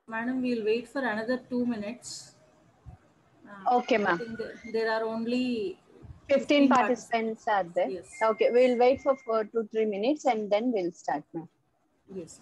Madam, we'll wait for another 2 minutes. Okay, I ma'am. think there are only 15 participants are there. Yes. Okay, we'll wait for 4 to 3 minutes and then we'll start, ma'am. Yes.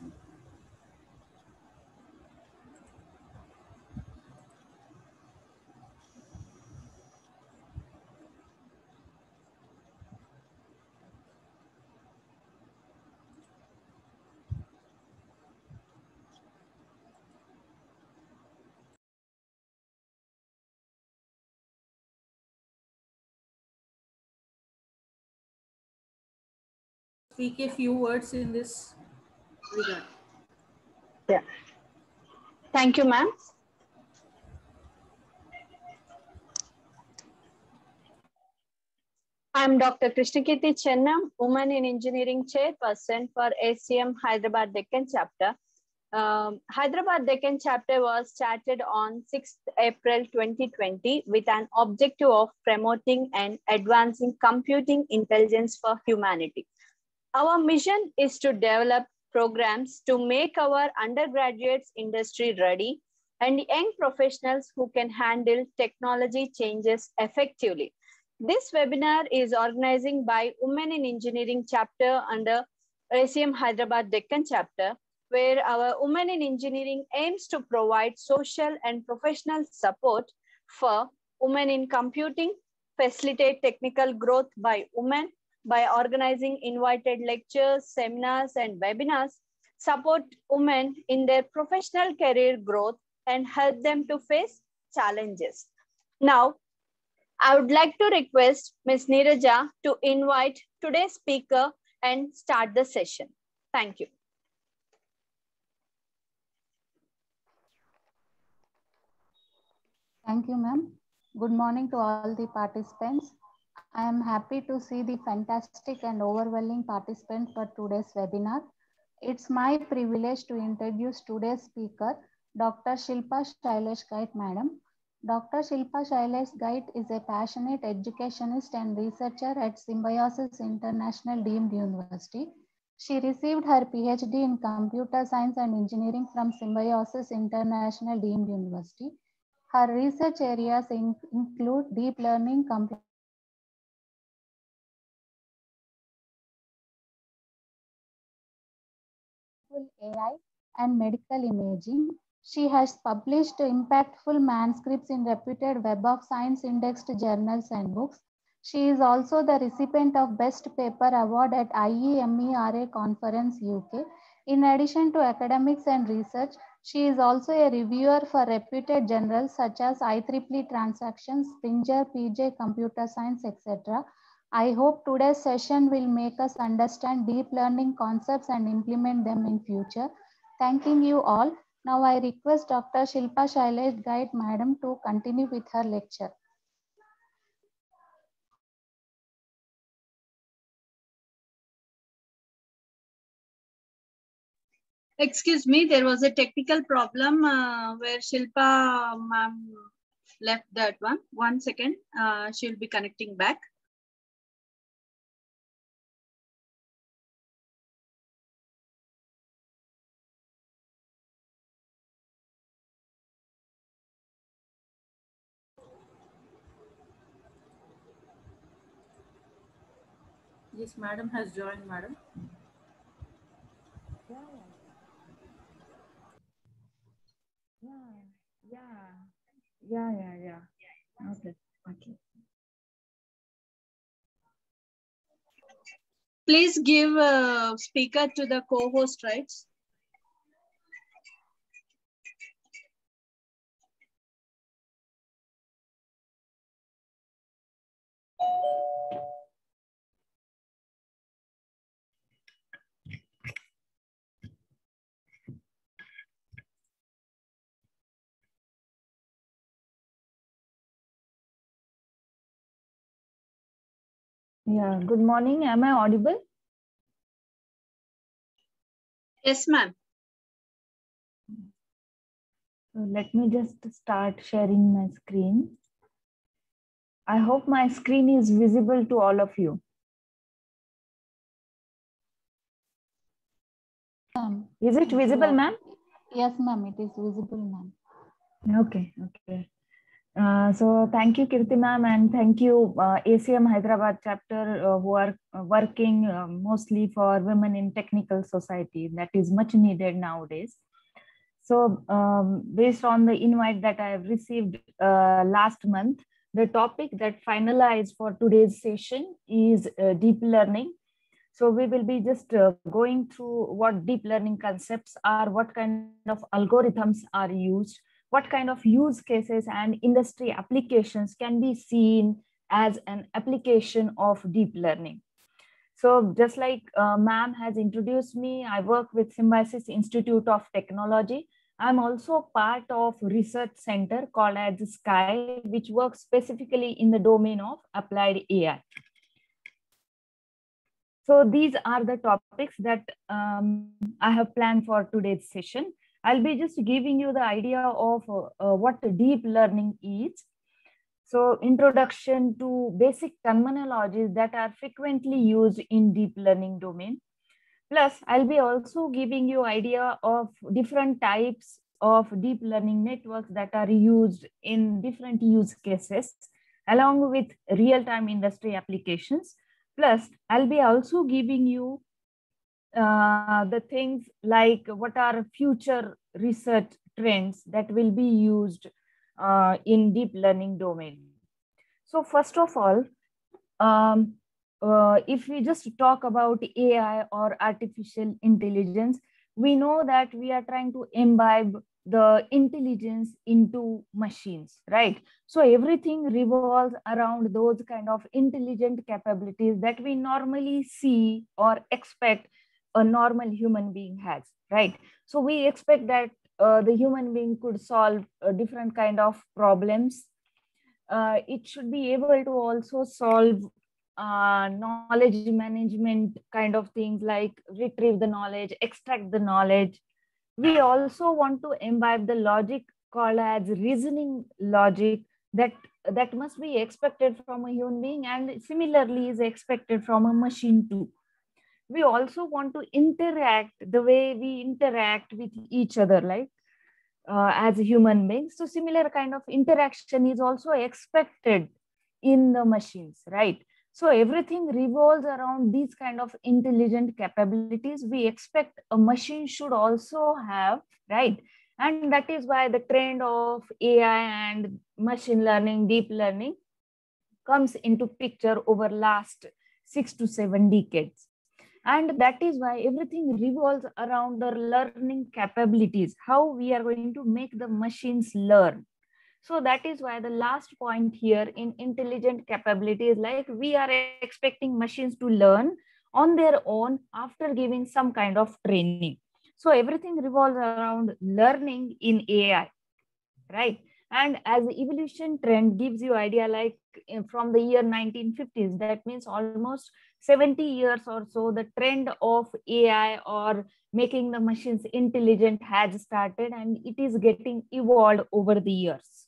Speak a few words in this regard. Yeah. Thank you, ma'am. I'm Dr. Krishnakirti Chennam, Women in Engineering Chairperson for ACM Hyderabad Deccan Chapter. Hyderabad Deccan Chapter was started on 6th April 2020 with an objective of promoting and advancing computing intelligence for humanity. Our mission is to develop programs to make our undergraduates industry ready and young professionals who can handle technology changes effectively. This webinar is organized by Women in Engineering chapter under ACM Hyderabad Deccan chapter, where our Women in Engineering aims to provide social and professional support for women in computing, facilitate technical growth by women, by organizing invited lectures, seminars, and webinars, support women in their professional career growth, and help them to face challenges. Now, I would like to request Ms. Neeraja to invite today's speaker and start the session. Thank you. Thank you, ma'am. Good morning to all the participants. I am happy to see the fantastic and overwhelming participants for today's webinar. It's my privilege to introduce today's speaker, Dr. Shilpa Shailesh Gite, madam. Dr. Shilpa Shailesh Gite is a passionate educationist and researcher at Symbiosis International Deemed University. She received her PhD in Computer Science and Engineering from Symbiosis International Deemed University. Her research areas include deep learning, AI, and medical imaging. She has published impactful manuscripts in reputed Web of Science indexed journals and books. She is also the recipient of Best Paper Award at IEMERA Conference UK. In addition to academics and research, she is also a reviewer for reputed journals such as IEEE Transactions, Springer, PJ Computer Science, etc. I hope today's session will make us understand deep learning concepts and implement them in future. Thanking you all. Now I request Dr. Shilpa Shailesh Gite, madam, to continue with her lecture. Excuse me, there was a technical problem where Shilpa ma'am left that one. 1 second, she'll be connecting back. Yes, madam has joined, madam. Yeah. Okay. Please give speaker to the co-host rights. Yeah, good morning. Am I audible? Yes, ma'am. So let me just start sharing my screen. I hope my screen is visible to all of you. Ma'am. Is it visible, ma'am? Yes, ma'am, it is visible, ma'am. Okay, okay. So thank you, Kirti ma'am, and thank you, ACM Hyderabad chapter, who are working mostly for women in technical society. That is much needed nowadays. So based on the invite that I have received last month, the topic that finalized for today's session is deep learning. So we will be just going through what deep learning concepts are, what kind of algorithms are used, what kind of use cases and industry applications can be seen as an application of deep learning. So just like ma'am has introduced me, I work with Symbiosis Institute of Technology. I'm also part of research center called as Sky, which works specifically in the domain of applied AI. So these are the topics that I have planned for today's session. I'll be just giving you the idea of what deep learning is. So introduction to basic terminologies that are frequently used in deep learning domain. Plus, I'll be also giving you idea of different types of deep learning networks that are used in different use cases, along with real-time industry applications. Plus, I'll be also giving you the things like what are future research trends that will be used in deep learning domain. So first of all, if we just talk about AI or artificial intelligence, we know that we are trying to imbibe the intelligence into machines, right? So everything revolves around those kind of intelligent capabilities that we normally see or expect a normal human being has, right? So we expect that the human being could solve different kind of problems. It should be able to also solve knowledge management kind of things like retrieve the knowledge, extract the knowledge. We also want to imbibe the logic called as reasoning logic that must be expected from a human being and similarly is expected from a machine too. We also want to interact the way we interact with each other, like as human beings. So similar kind of interaction is also expected in the machines, right? So everything revolves around these kind of intelligent capabilities we expect a machine should also have, right? And that is why the trend of AI and machine learning, deep learning comes into picture over last 6 to 7 decades. And that is why everything revolves around the learning capabilities, how we are going to make the machines learn. So that is why the last point here in intelligent capabilities, like we are expecting machines to learn on their own after giving some kind of training. So everything revolves around learning in AI, right? And as the evolution trend gives you idea, like from the year 1950s, that means almost 70 years or so, the trend of AI or making the machines intelligent has started and it is getting evolved over the years.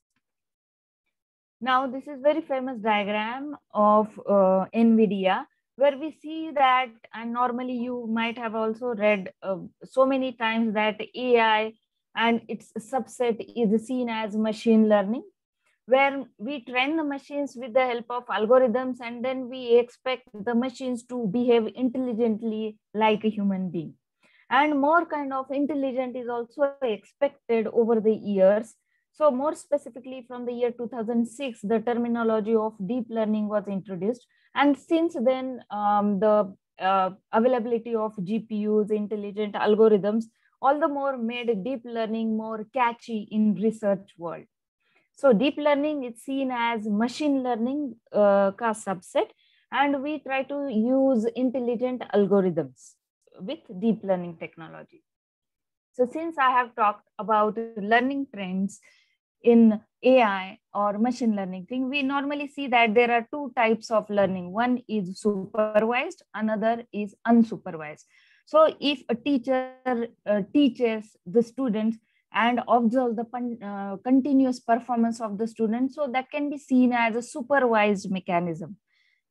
Now, this is very famous diagram of NVIDIA, where we see that, and normally you might have also read so many times that AI and its subset is seen as machine learning, where we train the machines with the help of algorithms and then we expect the machines to behave intelligently like a human being. And more kind of intelligent is also expected over the years. So more specifically from the year 2006, the terminology of deep learning was introduced. And since then, the availability of GPUs, intelligent algorithms, all the more made deep learning more catchy in research world. So deep learning is seen as machine learning ka subset, and we try to use intelligent algorithms with deep learning technology. So since I have talked about learning trends in AI or machine learning thing, we normally see that there are two types of learning. One is supervised, another is unsupervised. So if a teacher teaches the students and observes the continuous performance of the student, so that can be seen as a supervised mechanism.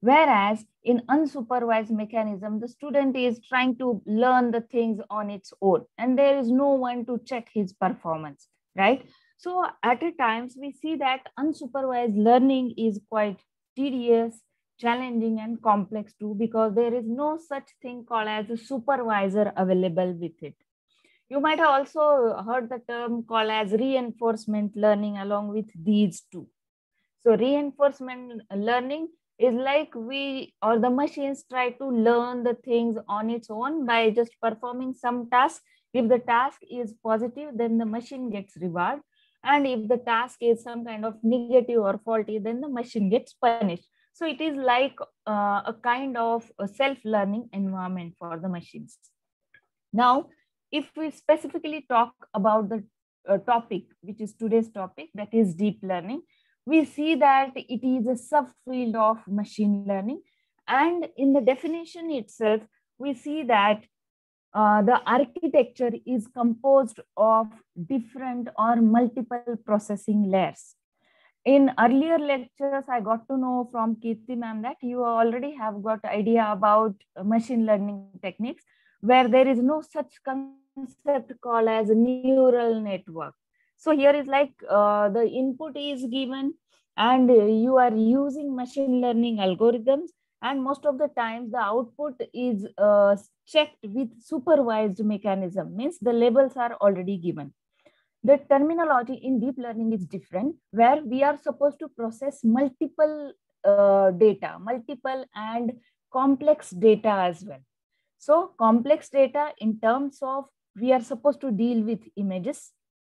Whereas in unsupervised mechanism, the student is trying to learn the things on its own, and there is no one to check his performance, right? So at times we see that unsupervised learning is quite tedious, challenging, and complex too, because there is no such thing called as a supervisor available with it. You might have also heard the term called as reinforcement learning along with these two. So reinforcement learning is like we or the machines try to learn the things on its own by just performing some task. If the task is positive, then the machine gets reward. And if the task is some kind of negative or faulty, then the machine gets punished. So it is like a kind of a self-learning environment for the machines. Now, if we specifically talk about the topic, which is today's topic, that is deep learning, we see that it is a subfield of machine learning. And in the definition itself, we see that the architecture is composed of different or multiple processing layers. In earlier lectures, I got to know from Kirti ma'am that you already have got idea about machine learning techniques, where there is no such concept called as a neural network. So here is like the input is given and you are using machine learning algorithms, and most of the times the output is checked with supervised mechanism, means the labels are already given. The terminology in deep learning is different, where we are supposed to process multiple data, multiple and complex data as well. So complex data in terms of we are supposed to deal with images.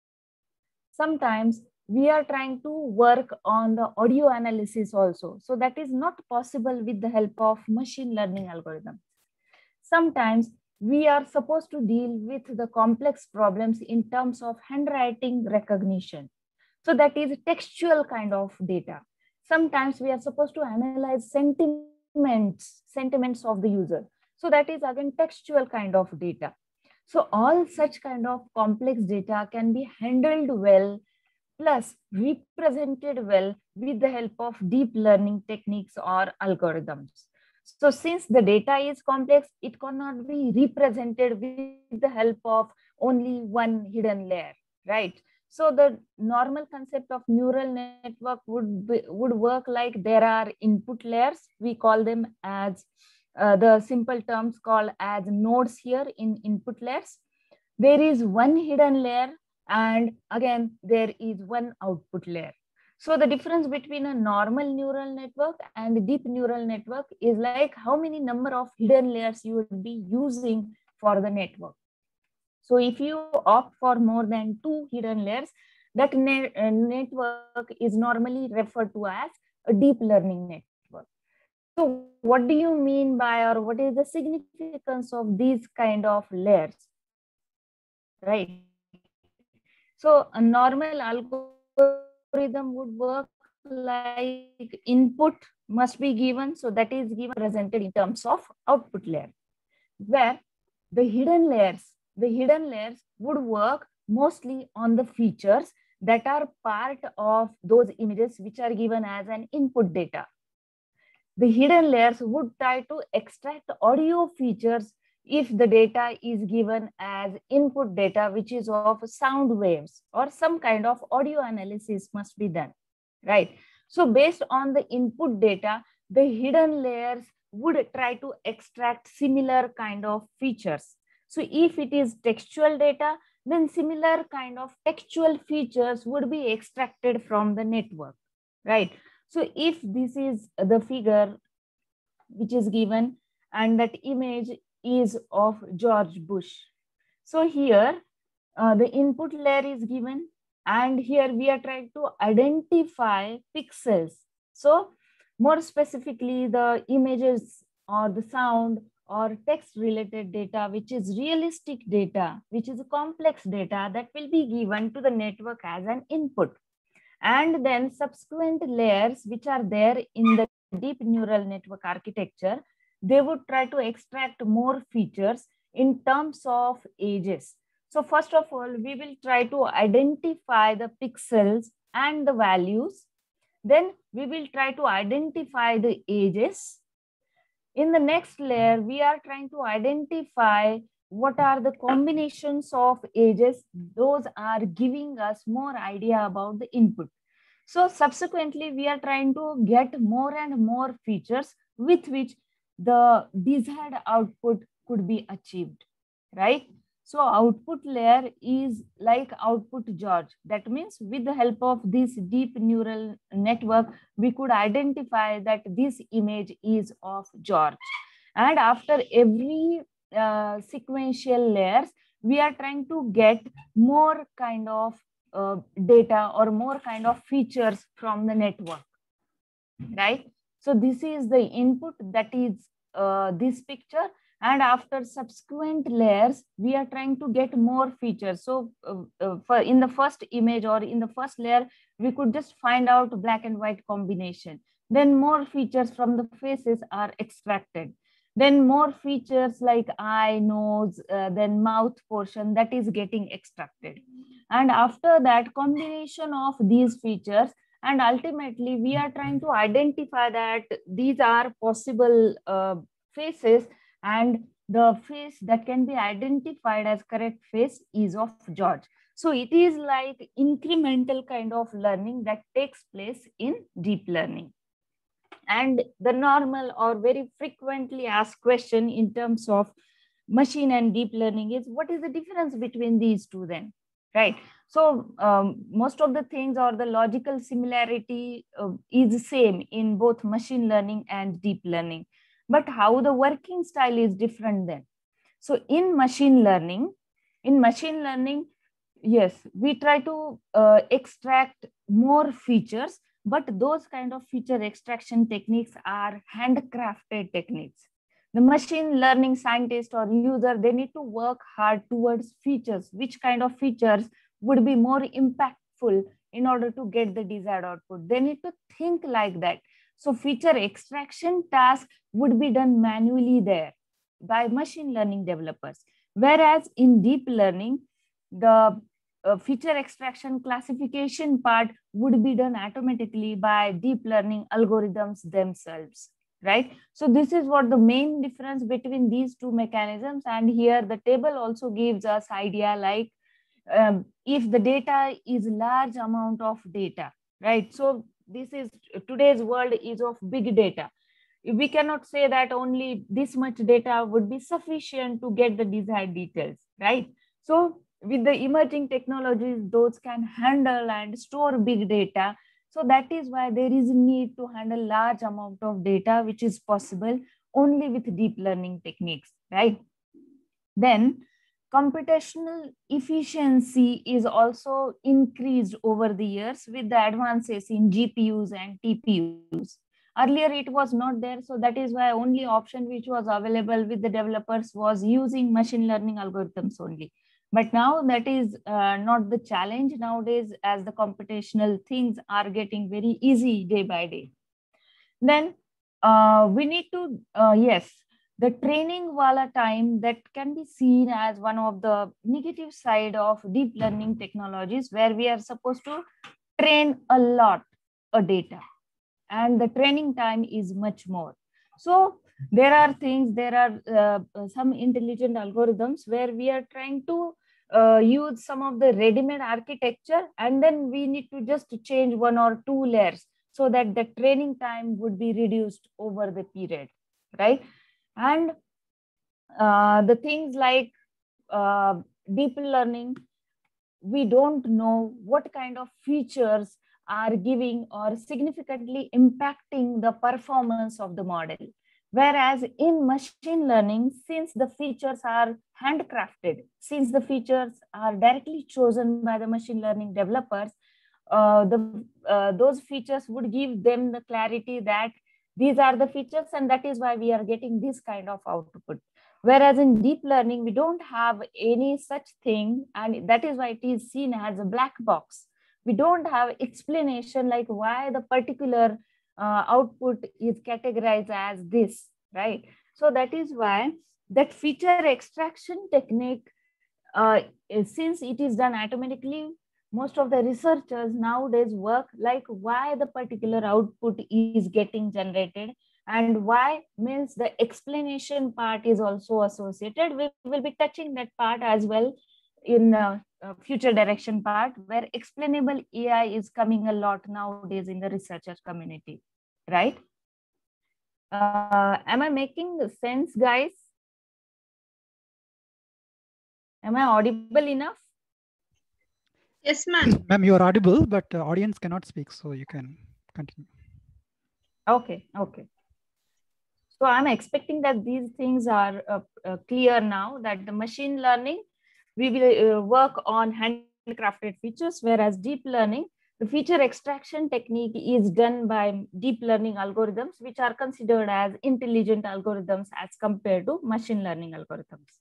Sometimes we are trying to work on the audio analysis also. So that is not possible with the help of machine learning algorithms. Sometimes we are supposed to deal with the complex problems in terms of handwriting recognition. So that is textual kind of data. Sometimes we are supposed to analyze sentiments of the user. So that is again textual kind of data. So all such kind of complex data can be handled well plus represented well with the help of deep learning techniques or algorithms. So since the data is complex, it cannot be represented with the help of only one hidden layer, right? So the normal concept of neural network would work like there are input layers. We call them as the simple terms called as nodes here in input layers. There is one hidden layer and again there is one output layer. So the difference between a normal neural network and a deep neural network is like how many number of hidden layers you would be using for the network. So if you opt for more than 2 hidden layers, that network is normally referred to as a deep learning network. So what do you mean by, or what is the significance of these kind of layers, right? So a normal algorithm would work like input must be given. So that is given presented in terms of output layer, where the hidden layers would work mostly on the features that are part of those images which are given as an input data. The hidden layers would try to extract audio features if the data is given as input data, which is of sound waves or some kind of audio analysis must be done, right? So based on the input data, the hidden layers would try to extract similar kind of features. So if it is textual data, then similar kind of textual features would be extracted from the network, right? So if this is the figure which is given and that image is of George Bush. So here the input layer is given and here we are trying to identify pixels. So more specifically the images or the sound or text related data, which is realistic data, which is complex data that will be given to the network as an input. And then subsequent layers which are there in the deep neural network architecture, they would try to extract more features in terms of ages. So first of all, we will try to identify the pixels and the values. Then we will try to identify the ages. In the next layer, we are trying to identify what are the combinations of edges. Those are giving us more idea about the input. So subsequently, we are trying to get more and more features with which the desired output could be achieved, right? So output layer is like output George. That means with the help of this deep neural network, we could identify that this image is of George. And after every sequential layers, we are trying to get more kind of data or more kind of features from the network, right? So this is the input, that is this picture, and after subsequent layers, we are trying to get more features. So for in the first image or in the first layer, we could just find out black and white combination. Then more features from the faces are extracted. Then more features like eye, nose, then mouth portion, that is getting extracted. And after that, combination of these features, and ultimately we are trying to identify that these are possible faces, and the face that can be identified as correct face is of George. So it is like incremental kind of learning that takes place in deep learning. And the normal or very frequently asked question in terms of machine and deep learning is, what is the difference between these two then, right? So most of the things or the logical similarity is the same in both machine learning and deep learning, but how the working style is different then. So in machine learning, yes, we try to extract more features, but those kind of feature extraction techniques are handcrafted techniques. The machine learning scientist or user, they need to work hard towards features. Which kind of features would be more impactful in order to get the desired output? They need to think like that. So feature extraction task would be done manually there by machine learning developers. Whereas in deep learning, the feature extraction classification part would be done automatically by deep learning algorithms themselves, right? So this is what the main difference between these two mechanisms. And here the table also gives us idea like if the data is large amount of data, right? So this is today's world is of big data. We cannot say that only this much data would be sufficient to get the desired details, right? So with the emerging technologies, those can handle and store big data. So that is why there is a need to handle large amount of data, which is possible only with deep learning techniques, right? Then computational efficiency is also increased over the years with the advances in GPUs and TPUs. Earlier it was not there, so that is why only option which was available with the developers was using machine learning algorithms only. But now that is not the challenge nowadays, as the computational things are getting very easy day by day. Then we need to, yes, the training wala time, that can be seen as one of the negative side of deep learning technologies, where we are supposed to train a lot of data, and the training time is much more. So there are some intelligent algorithms where we are trying to use some of the ready-made architecture, and then we need to just change 1 or 2 layers so that the training time would be reduced over the period, right? And the things like deep learning, we don't know what kind of features are giving or significantly impacting the performance of the model. Whereas in machine learning, since the features are handcrafted, since the features are directly chosen by the machine learning developers, those features would give them the clarity that these are the features, and that is why we are getting this kind of output. Whereas in deep learning, we don't have any such thing, and that is why it is seen as a black box. We don't have explanation like why the particular output is categorized as this, right? So that is why that feature extraction technique, since it is done automatically, most of the researchers nowadays work like why the particular output is getting generated, And why means the explanation part is also associated. We will be touching that part as well in future direction part, where explainable AI is coming a lot nowadays in the researcher community, right? Am I making sense, guys? Am I audible enough? Yes, ma'am. Ma'am, you are audible, but audience cannot speak, so you can continue. Okay, okay. So I'm expecting that these things are clear now, that the machine learning, we will work on handcrafted features, whereas deep learning, the feature extraction technique is done by deep learning algorithms, which are considered as intelligent algorithms as compared to machine learning algorithms.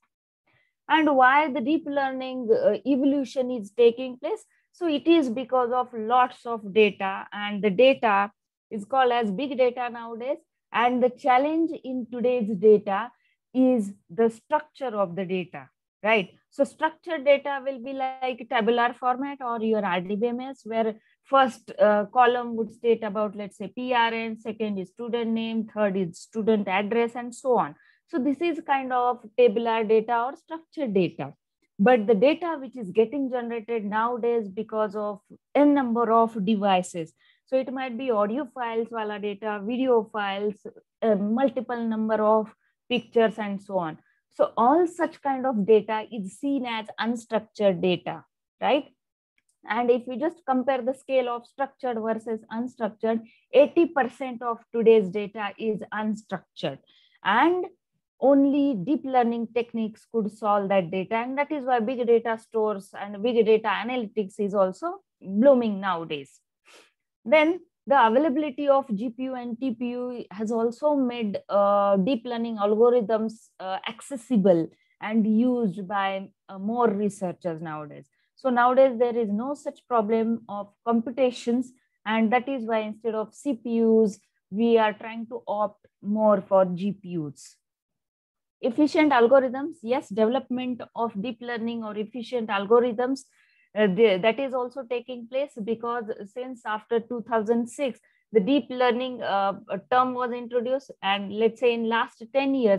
And why the deep learning evolution is taking place? So it is because of lots of data, and the data is called as big data nowadays. And the challenge in today's data is the structure of the data, right? So structured data will be like tabular format or your RDBMS, where first column would state about, let's say, PRN, second is student name, third is student address, and so on. So this is kind of tabular data or structured data. But the data which is getting generated nowadays because of n number of devices. So it might be audio files, wala data, video files, multiple number of pictures, and so on. So all such kind of data is seen as unstructured data, right? And if we just compare the scale of structured versus unstructured, 80% of today's data is unstructured. And only deep learning techniques could solve that data. And that is why big data stores and big data analytics is also blooming nowadays. Then the availability of GPU and TPU has also made deep learning algorithms accessible and used by more researchers nowadays. So nowadays there is no such problem of computations, and that is why instead of CPUs, we are trying to opt more for GPUs. Efficient algorithms, yes, development of deep learning or efficient algorithms, that is also taking place, because since after 2006, the deep learning term was introduced, and let's say in last 10 years,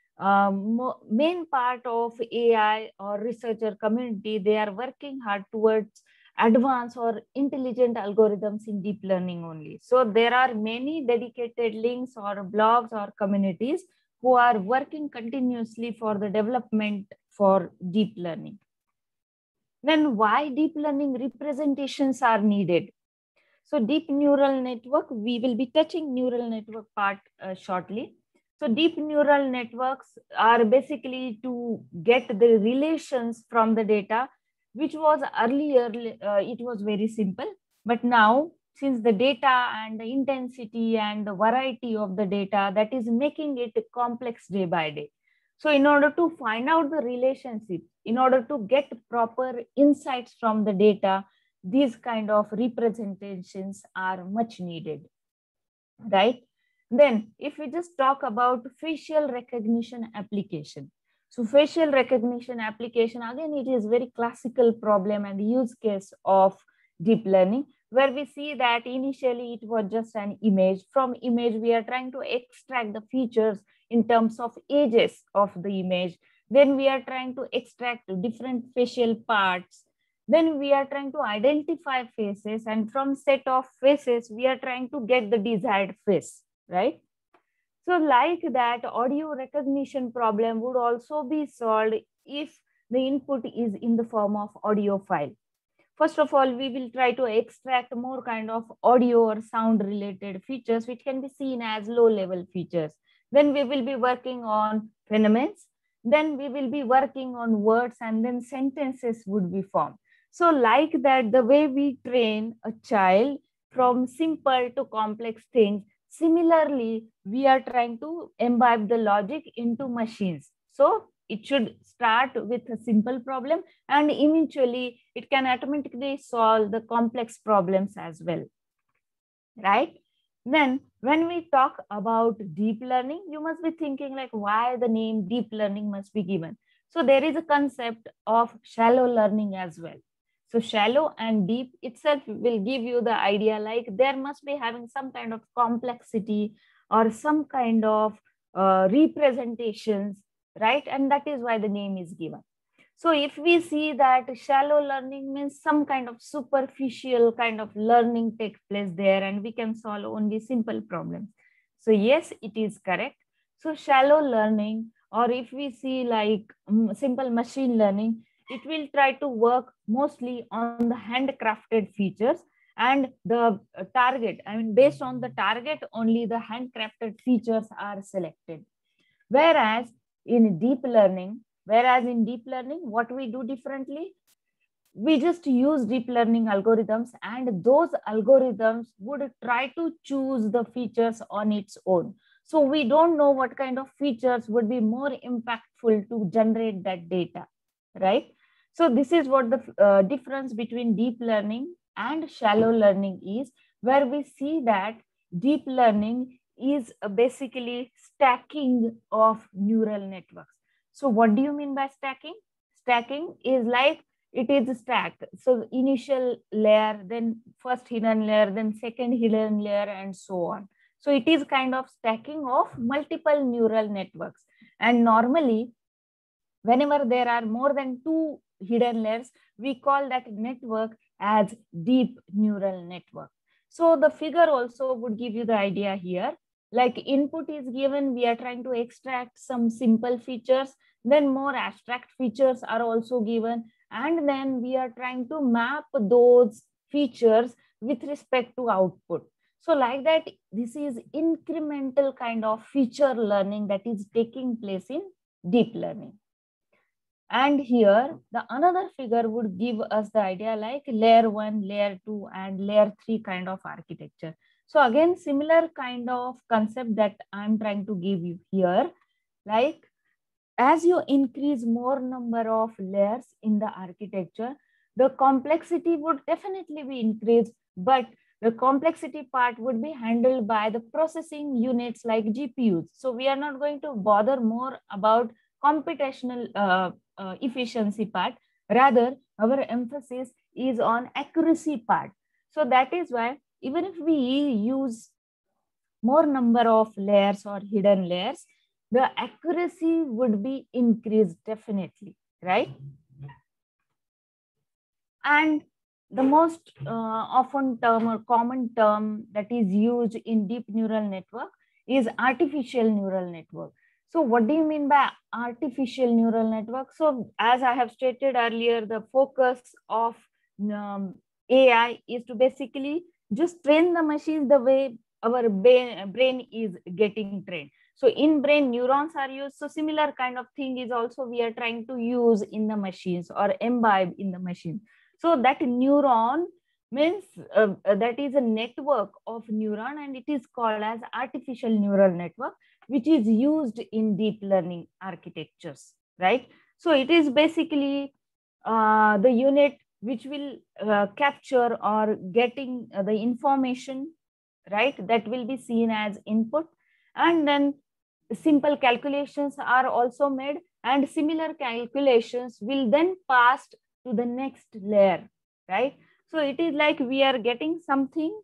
main part of AI or researcher community, they are working hard towards advanced or intelligent algorithms in deep learning only. So there are many dedicated links or blogs or communities who are working continuously for the development for deep learning. Then why deep learning representations are needed? So deep neural network, we will be touching neural network part shortly. So deep neural networks are basically to get the relations from the data, which was earlier, it was very simple. But now, since the data and the intensity and the variety of the data, that is making it complex day by day. So in order to find out the relationship, in order to get proper insights from the data, these kind of representations are much needed, right? Then if we just talk about facial recognition application. So facial recognition application, again, it is very classical problem and use case of deep learning, where we see that initially it was just an image. From image, we are trying to extract the features in terms of ages of the image. Then we are trying to extract different facial parts. Then we are trying to identify faces, and from set of faces, we are trying to get the desired face, right? So like that, audio recognition problem would also be solved if the input is in the form of audio file. First of all, we will try to extract more kind of audio or sound related features, which can be seen as low level features. Then we will be working on phenomena. Then we will be working on words, and then sentences would be formed. So like that, the way we train a child from simple to complex things, similarly, we are trying to imbibe the logic into machines. So it should start with a simple problem, and eventually it can automatically solve the complex problems as well, right? Then when we talk about deep learning, you must be thinking like, why the name deep learning must be given? So there is a concept of shallow learning as well. So shallow and deep itself will give you the idea like there must be having some kind of complexity or some kind of representations, right? And that is why the name is given. So if we see that shallow learning means some kind of superficial kind of learning takes place there, and we can solve only simple problems. So yes, it is correct. So shallow learning, or if we see like simple machine learning, it will try to work mostly on the handcrafted features, and the target, I mean, based on the target only the handcrafted features are selected. Whereas in deep learning, what we do differently, we just use deep learning algorithms, and those algorithms would try to choose the features on its own. So we don't know what kind of features would be more impactful to generate that data, right? So this is what the difference between deep learning and shallow learning is, where we see that deep learning is basically stacking of neural networks. So what do you mean by stacking? Stacking is like it is stacked. So initial layer, then first hidden layer, then second hidden layer, and so on. So it is kind of stacking of multiple neural networks. And normally, whenever there are more than 2 hidden layers, we call that network as deep neural network. So the figure also would give you the idea here. Like input is given, we are trying to extract some simple features, then more abstract features are also given, and then we are trying to map those features with respect to output. So like that, this is incremental kind of feature learning that is taking place in deep learning. And here, the another figure would give us the idea like layer 1, layer 2, and layer 3 kind of architecture. So again, similar kind of concept that I'm trying to give you here, like as you increase more number of layers in the architecture, the complexity would definitely be increased, but the complexity part would be handled by the processing units like GPUs. So we are not going to bother more about computational efficiency part. Rather, our emphasis is on accuracy part. So that is why even if we use more number of layers or hidden layers, the accuracy would be increased definitely, right? And the most often term or common term that is used in deep neural network is artificial neural network. So what do you mean by artificial neural network? So as I have stated earlier, the focus of AI is to basically just train the machines the way our brain is getting trained. So in brain, neurons are used. So similar kind of thing is also we are trying to use in the machines or imbibe in the machine. So that neuron means that is a network of neuron, and it is called as artificial neural network, which is used in deep learning architectures, right? So it is basically the unit which will capture or getting the information, right? That will be seen as input, and then simple calculations are also made, and similar calculations will then pass to the next layer, right? So it is like we are getting something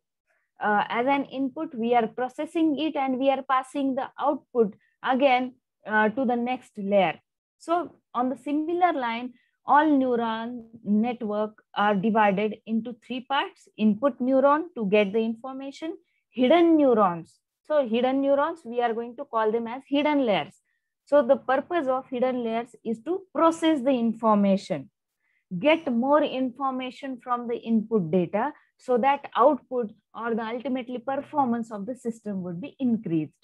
as an input, we are processing it, and we are passing the output again to the next layer. So on the similar line, all neuron network are divided into 3 parts: input neuron to get the information, hidden neurons. So hidden neurons, we are going to call them as hidden layers. So the purpose of hidden layers is to process the information, get more information from the input data, so that output or the ultimately performance of the system would be increased.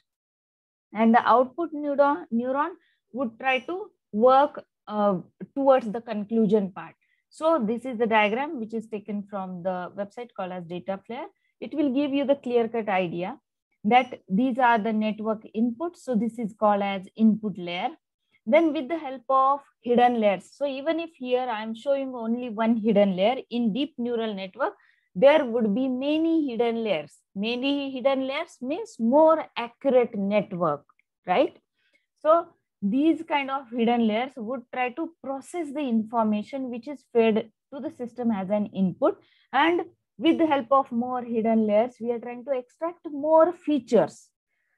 And the output neuron would try to work towards the conclusion part. So this is the diagram which is taken from the website called as Dataflare. It will give you the clear-cut idea that these are the network inputs. So this is called as input layer. Then with the help of hidden layers. So even if here I am showing only one hidden layer, in deep neural network, there would be many hidden layers. Many hidden layers means more accurate network, right? So these kind of hidden layers would try to process the information which is fed to the system as an input. And with the help of more hidden layers, we are trying to extract more features.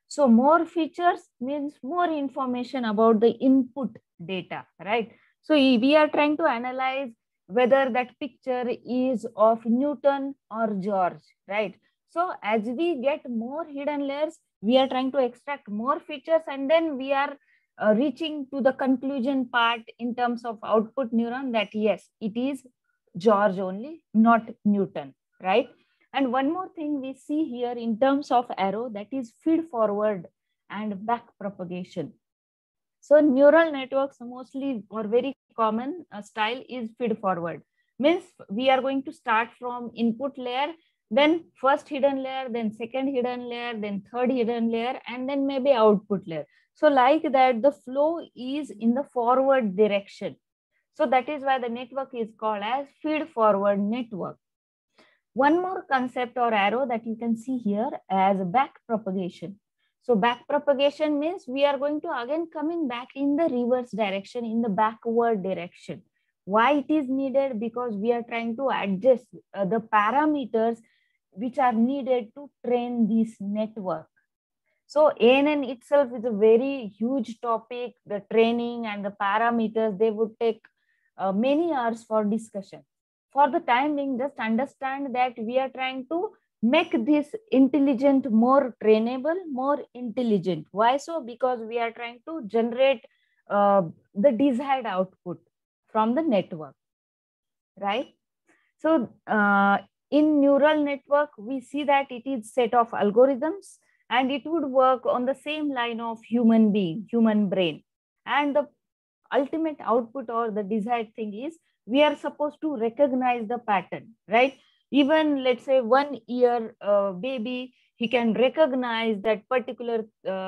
So more features means more information about the input data, right? So we are trying to analyze whether that picture is of Newton or George, right? So as we get more hidden layers, we are trying to extract more features, and then we are reaching to the conclusion part in terms of output neuron that yes, it is George only, not Newton, right? And one more thing we see here in terms of arrow, that is feed forward and back propagation. So neural networks mostly or very common style is feed forward. Means we are going to start from input layer, then first hidden layer, then second hidden layer, then third hidden layer, and then maybe output layer. So like that, the flow is in the forward direction. So that is why the network is called as feed forward network. One more concept or arrow that you can see here as back propagation. So back propagation means we are going to again coming back in the reverse direction, in the backward direction. Why it is needed? Because we are trying to adjust the parameters which are needed to train this network. So ANN itself is a very huge topic. The training and the parameters, they would take many hours for discussion. For the time being, just understand that we are trying to make this intelligent more trainable, more intelligent. Why so? Because we are trying to generate the desired output from the network, right? So in neural network, we see that it is set of algorithms, and it would work on the same line of human being, human brain. And the ultimate output or the desired thing is we are supposed to recognize the pattern, right? Even let's say 1 year baby, he can recognize that particular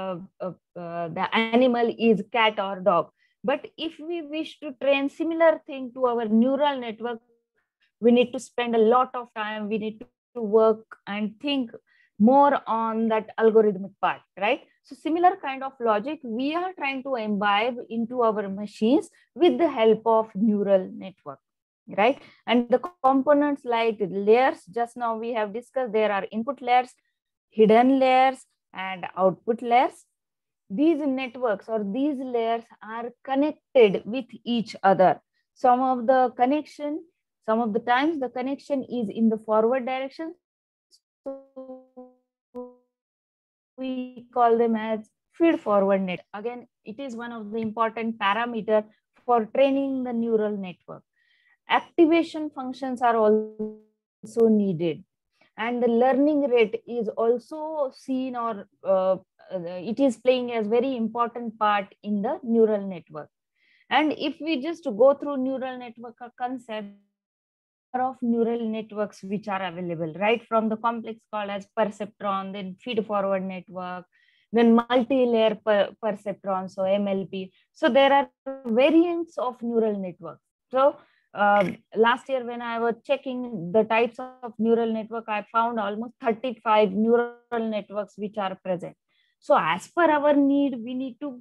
the animal is cat or dog. But if we wish to train similar thing to our neural network, we need to spend a lot of time. We need to work and think more on that algorithmic part, right? So similar kind of logic we are trying to imbibe into our machines with the help of neural network, right? And the components like layers, just now we have discussed, there are input layers, hidden layers, and output layers. These networks or these layers are connected with each other. Some of the connection, some of the times the connection is in the forward direction. So we call them as feed forward network. Again, it is one of the important parameter for training the neural network. Activation functions are also needed. And the learning rate is also seen, or it is playing as very important part in the neural network. And if we just go through neural network concept, there are number of neural networks which are available, right? From the complex called as perceptron, then feed forward network, then multi-layer perceptron, so MLP. So there are variants of neural networks. So last year when I was checking the types of neural network, I found almost 35 neural networks which are present. So as per our need, we need to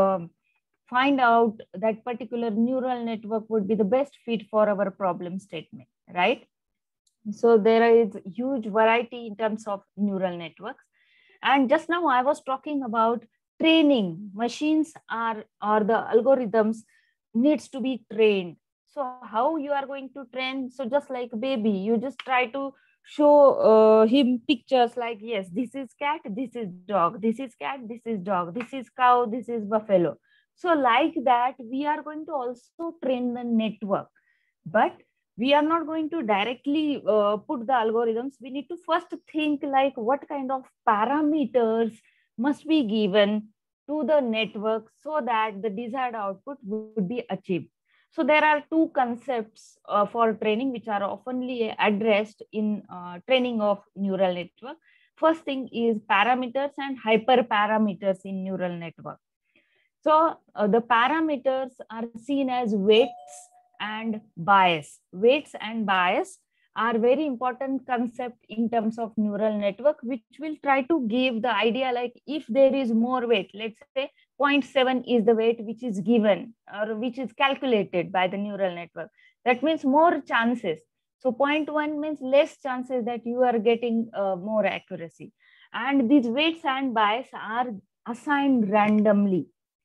find out that particular neural network would be the best fit for our problem statement, right? So there is huge variety in terms of neural networks. And just now I was talking about training. Machines are, or the algorithms needs to be trained. So how you are going to train? So just like baby, you just try to show him pictures like, yes, this is cat, this is dog, this is cat, this is dog, this is cow, this is buffalo. So like that, we are going to also train the network. But we are not going to directly put the algorithms. We need to first think like what kind of parameters must be given to the network so that the desired output would be achieved. So there are two concepts for training which are oftenly addressed in training of neural network. First thing is parameters and hyperparameters in neural network. So the parameters are seen as weights and bias. Weights and bias are very important concept in terms of neural network, which will try to give the idea like if there is more weight, let's say 0.7 is the weight which is given or which is calculated by the neural network. That means more chances. So 0.1 means less chances that you are getting more accuracy. and these weights and bias are assigned randomly.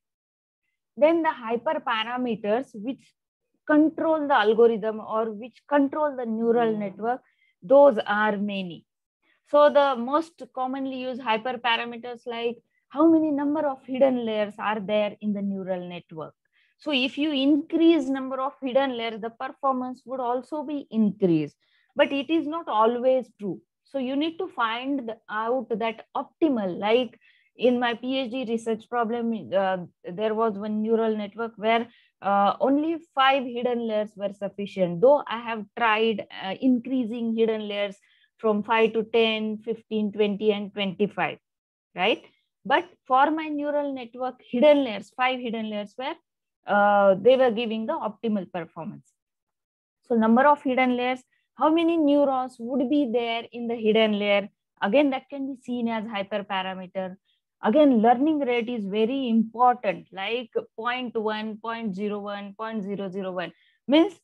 Then the hyperparameters which control the algorithm or which control the neural network, those are many. So the most commonly used hyperparameters like how many number of hidden layers are there in the neural network. So if you increase number of hidden layers, the performance would also be increased, but it is not always true. So you need to find out that optimal, like in my PhD research problem, there was one neural network where only 5 hidden layers were sufficient, though I have tried increasing hidden layers from 5 to 10, 15, 20, and 25, right? But for my neural network, hidden layers, 5 hidden layers were, they were giving the optimal performance. So number of hidden layers, how many neurons would be there in the hidden layer? Again, that can be seen as hyperparameter. Again, learning rate is very important, like 0.1, 0.01, 0.001. Means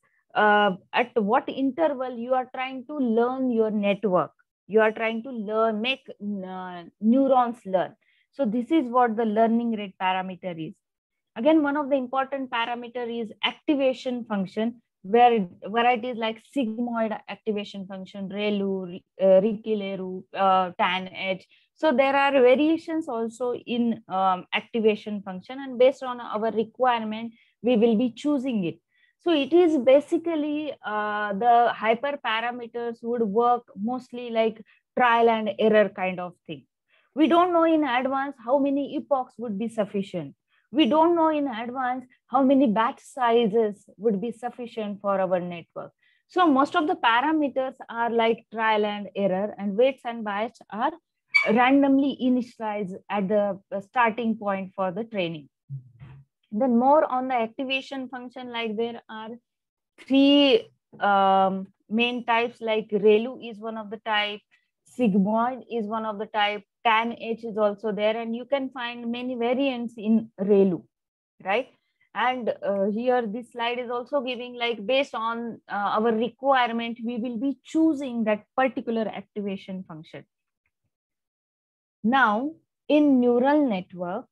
at what interval you are trying to learn your network. You are trying to learn, make neurons learn. So this is what the learning rate parameter is. Again, one of the important parameter is activation function, where varieties like sigmoid activation function, ReLU, Ricci-Leroux, tan-H. So there are variations also in activation function, and based on our requirement, we will be choosing it. So it is basically the hyperparameters would work mostly like trial and error kind of thing. We don't know in advance how many epochs would be sufficient. We don't know in advance how many batch sizes would be sufficient for our network. So most of the parameters are like trial and error, and weights and bias are randomly initialized at the starting point for the training. Then more on the activation function, like there are 3 main types, like ReLU is one of the type, sigmoid is one of the type, tan-H is also there, and you can find many variants in ReLU, right? And here this slide is also giving, like, based on our requirement, we will be choosing that particular activation function. Now, in neural network,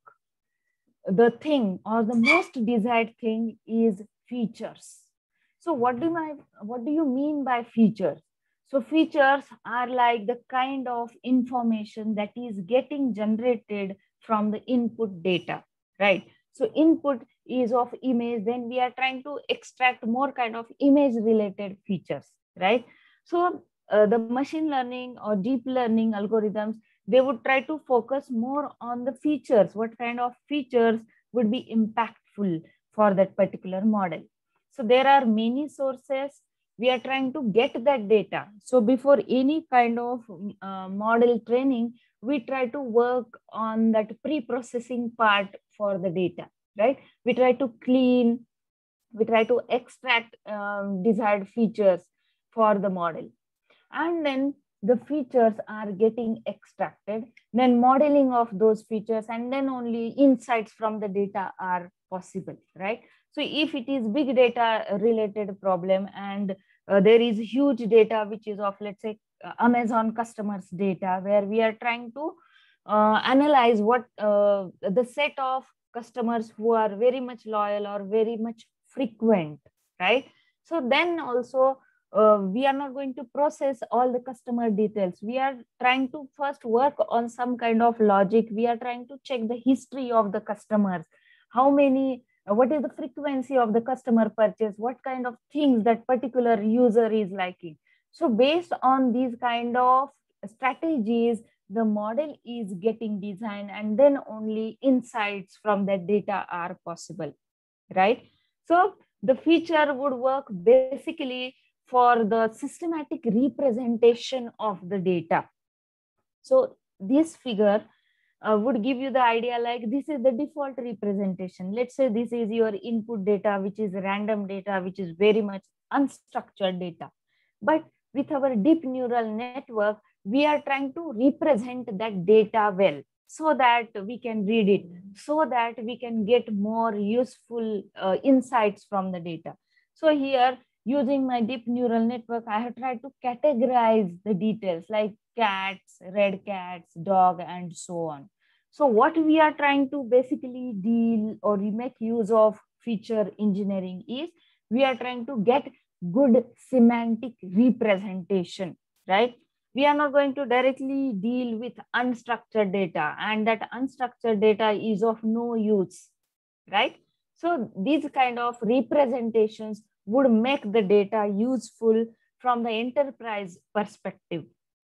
the thing or the most desired thing is features. So what do you mean by features? So features are like the kind of information that is getting generated from the input data, right? So input is of image, then we are trying to extract more kind of image related features, right? So the machine learning or deep learning algorithms, they would try to focus more on the features, what kind of features would be impactful for that particular model. So there are many sources. We are trying to get that data. So before any kind of model training, we try to work on that pre-processing part for the data, right? We try to clean, we try to extract desired features for the model. And then the features are getting extracted, then modeling of those features, and then only insights from the data are possible, right? So if it is big data related problem and there is huge data which is of, let's say, Amazon customers data, where we are trying to analyze what the set of customers who are very much loyal or very much frequent, right? So then also we are not going to process all the customer details. We are trying to first work on some kind of logic. We are trying to check the history of the customers. How many, what is the frequency of the customer purchase? What kind of things that particular user is liking? So based on these kind of strategies, the model is getting designed, and then only insights from that data are possible, right? So the feature would work basically for the systematic representation of the data. So this figure would give you the idea, like this is the default representation. Let's say this is your input data, which is random data, which is very much unstructured data. But with our deep neural network, we are trying to represent that data well, so that we can read it, so that we can get more useful insights from the data. So here using my deep neural network, I have tried to categorize the details like cats, red cats, dog, and so on. So what we are trying to basically deal or we make use of feature engineering is we are trying to get good semantic representation, right? We are not going to directly deal with unstructured data, and that unstructured data is of no use, right? So these kind of representations would make the data useful from the enterprise perspective.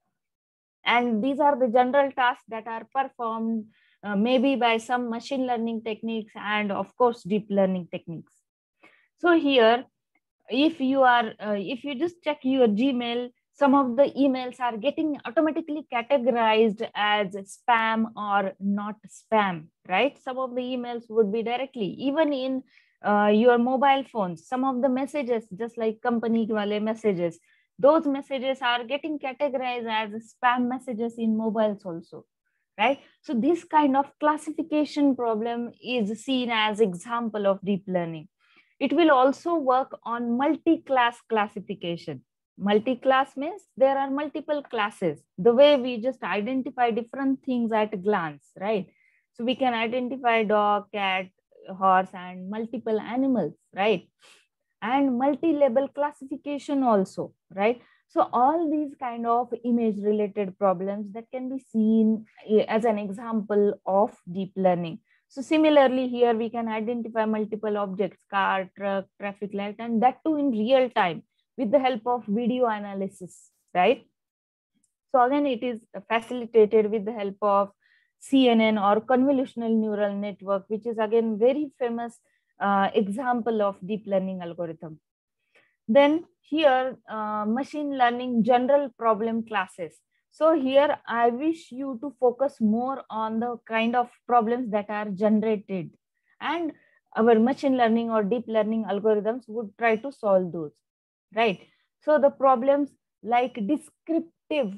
And these are the general tasks that are performed maybe by some machine learning techniques and of course deep learning techniques. So here, if you just check your Gmail, some of the emails are getting automatically categorized as spam or not spam, right? Some of the emails would be directly, even in your mobile phones, some of the messages, just like company wale messages, those messages are getting categorized as spam messages in mobiles also, right? So this kind of classification problem is seen as example of deep learning. It will also work on multi-class classification. Multi-class means there are multiple classes. The way we just identify different things at a glance, right? So we can identify dog, cat, horse, and multiple animals, right? And multi-level classification also, right? So all these kind of image related problems that can be seen as an example of deep learning. So similarly here we can identify multiple objects, car, truck, traffic light, and that too in real time with the help of video analysis, right? So again, it is facilitated with the help of CNN or convolutional neural network, which is again very famous example of deep learning algorithm. Then here, machine learning general problem classes. So here I wish you to focus more on the kind of problems that are generated, and our machine learning or deep learning algorithms would try to solve those, right? So the problems like descriptive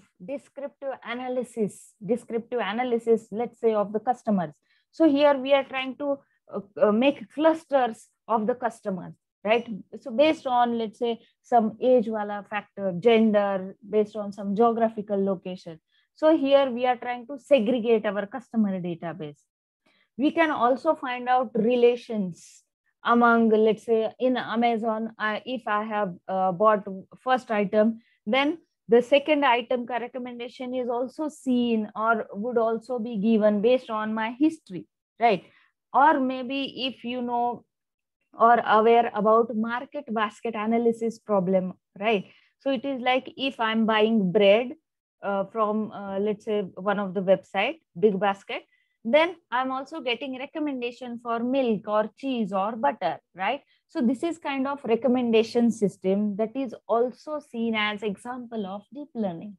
analysis, let's say, of the customers. So here we are trying to make clusters of the customers, right? So based on, let's say, some age wala factor, gender, based on some geographical location. So here we are trying to segregate our customer database. We can also find out relations among, let's say, in Amazon, if I have bought first item, then the second item recommendation is also seen or would also be given based on my history, right? Or maybe if you know or aware about market basket analysis problem, right? So it is like if I'm buying bread from, let's say, one of the website, Big Basket, then I'm also getting recommendation for milk or cheese or butter, right? So this is kind of recommendation system that is also seen as example of deep learning.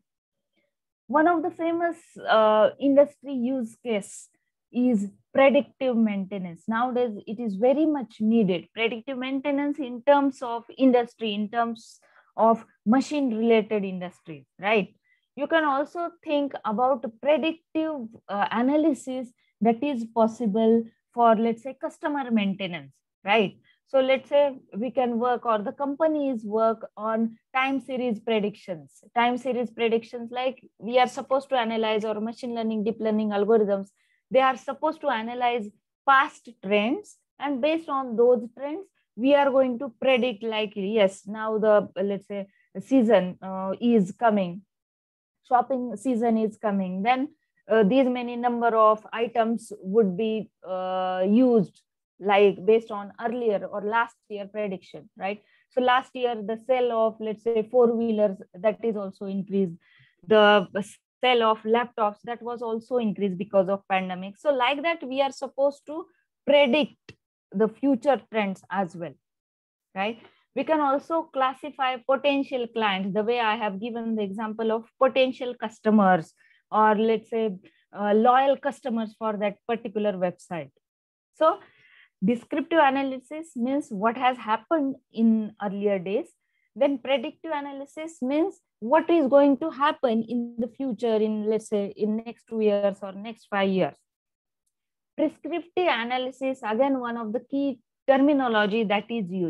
One of the famous industry use case is predictive maintenance. Nowadays, it is very much needed. Predictive maintenance in terms of industry, in terms of machine related industries, right? You can also think about predictive analysis that is possible for, let's say, customer maintenance, right? So let's say we can work, or the companies work on time series predictions. Time series predictions, like we are supposed to analyze, or machine learning, deep learning algorithms, they are supposed to analyze past trends, and based on those trends, we are going to predict, like, yes, now the, let's say, season is coming, shopping season is coming, then these many number of items would be used, like based on earlier or last year prediction, right? So last year, the sale of, let's say, four-wheelers, that is also increased. The sale of laptops, that was also increased because of pandemic. So like that, we are supposed to predict the future trends as well, right? We can also classify potential clients, the way I have given the example of potential customers, or let's say loyal customers for that particular website. So descriptive analysis means what has happened in earlier days. Then predictive analysis means what is going to happen in the future, in, let's say, in next 2 years or next 5 years. Prescriptive analysis, again, one of the key terminology that is used.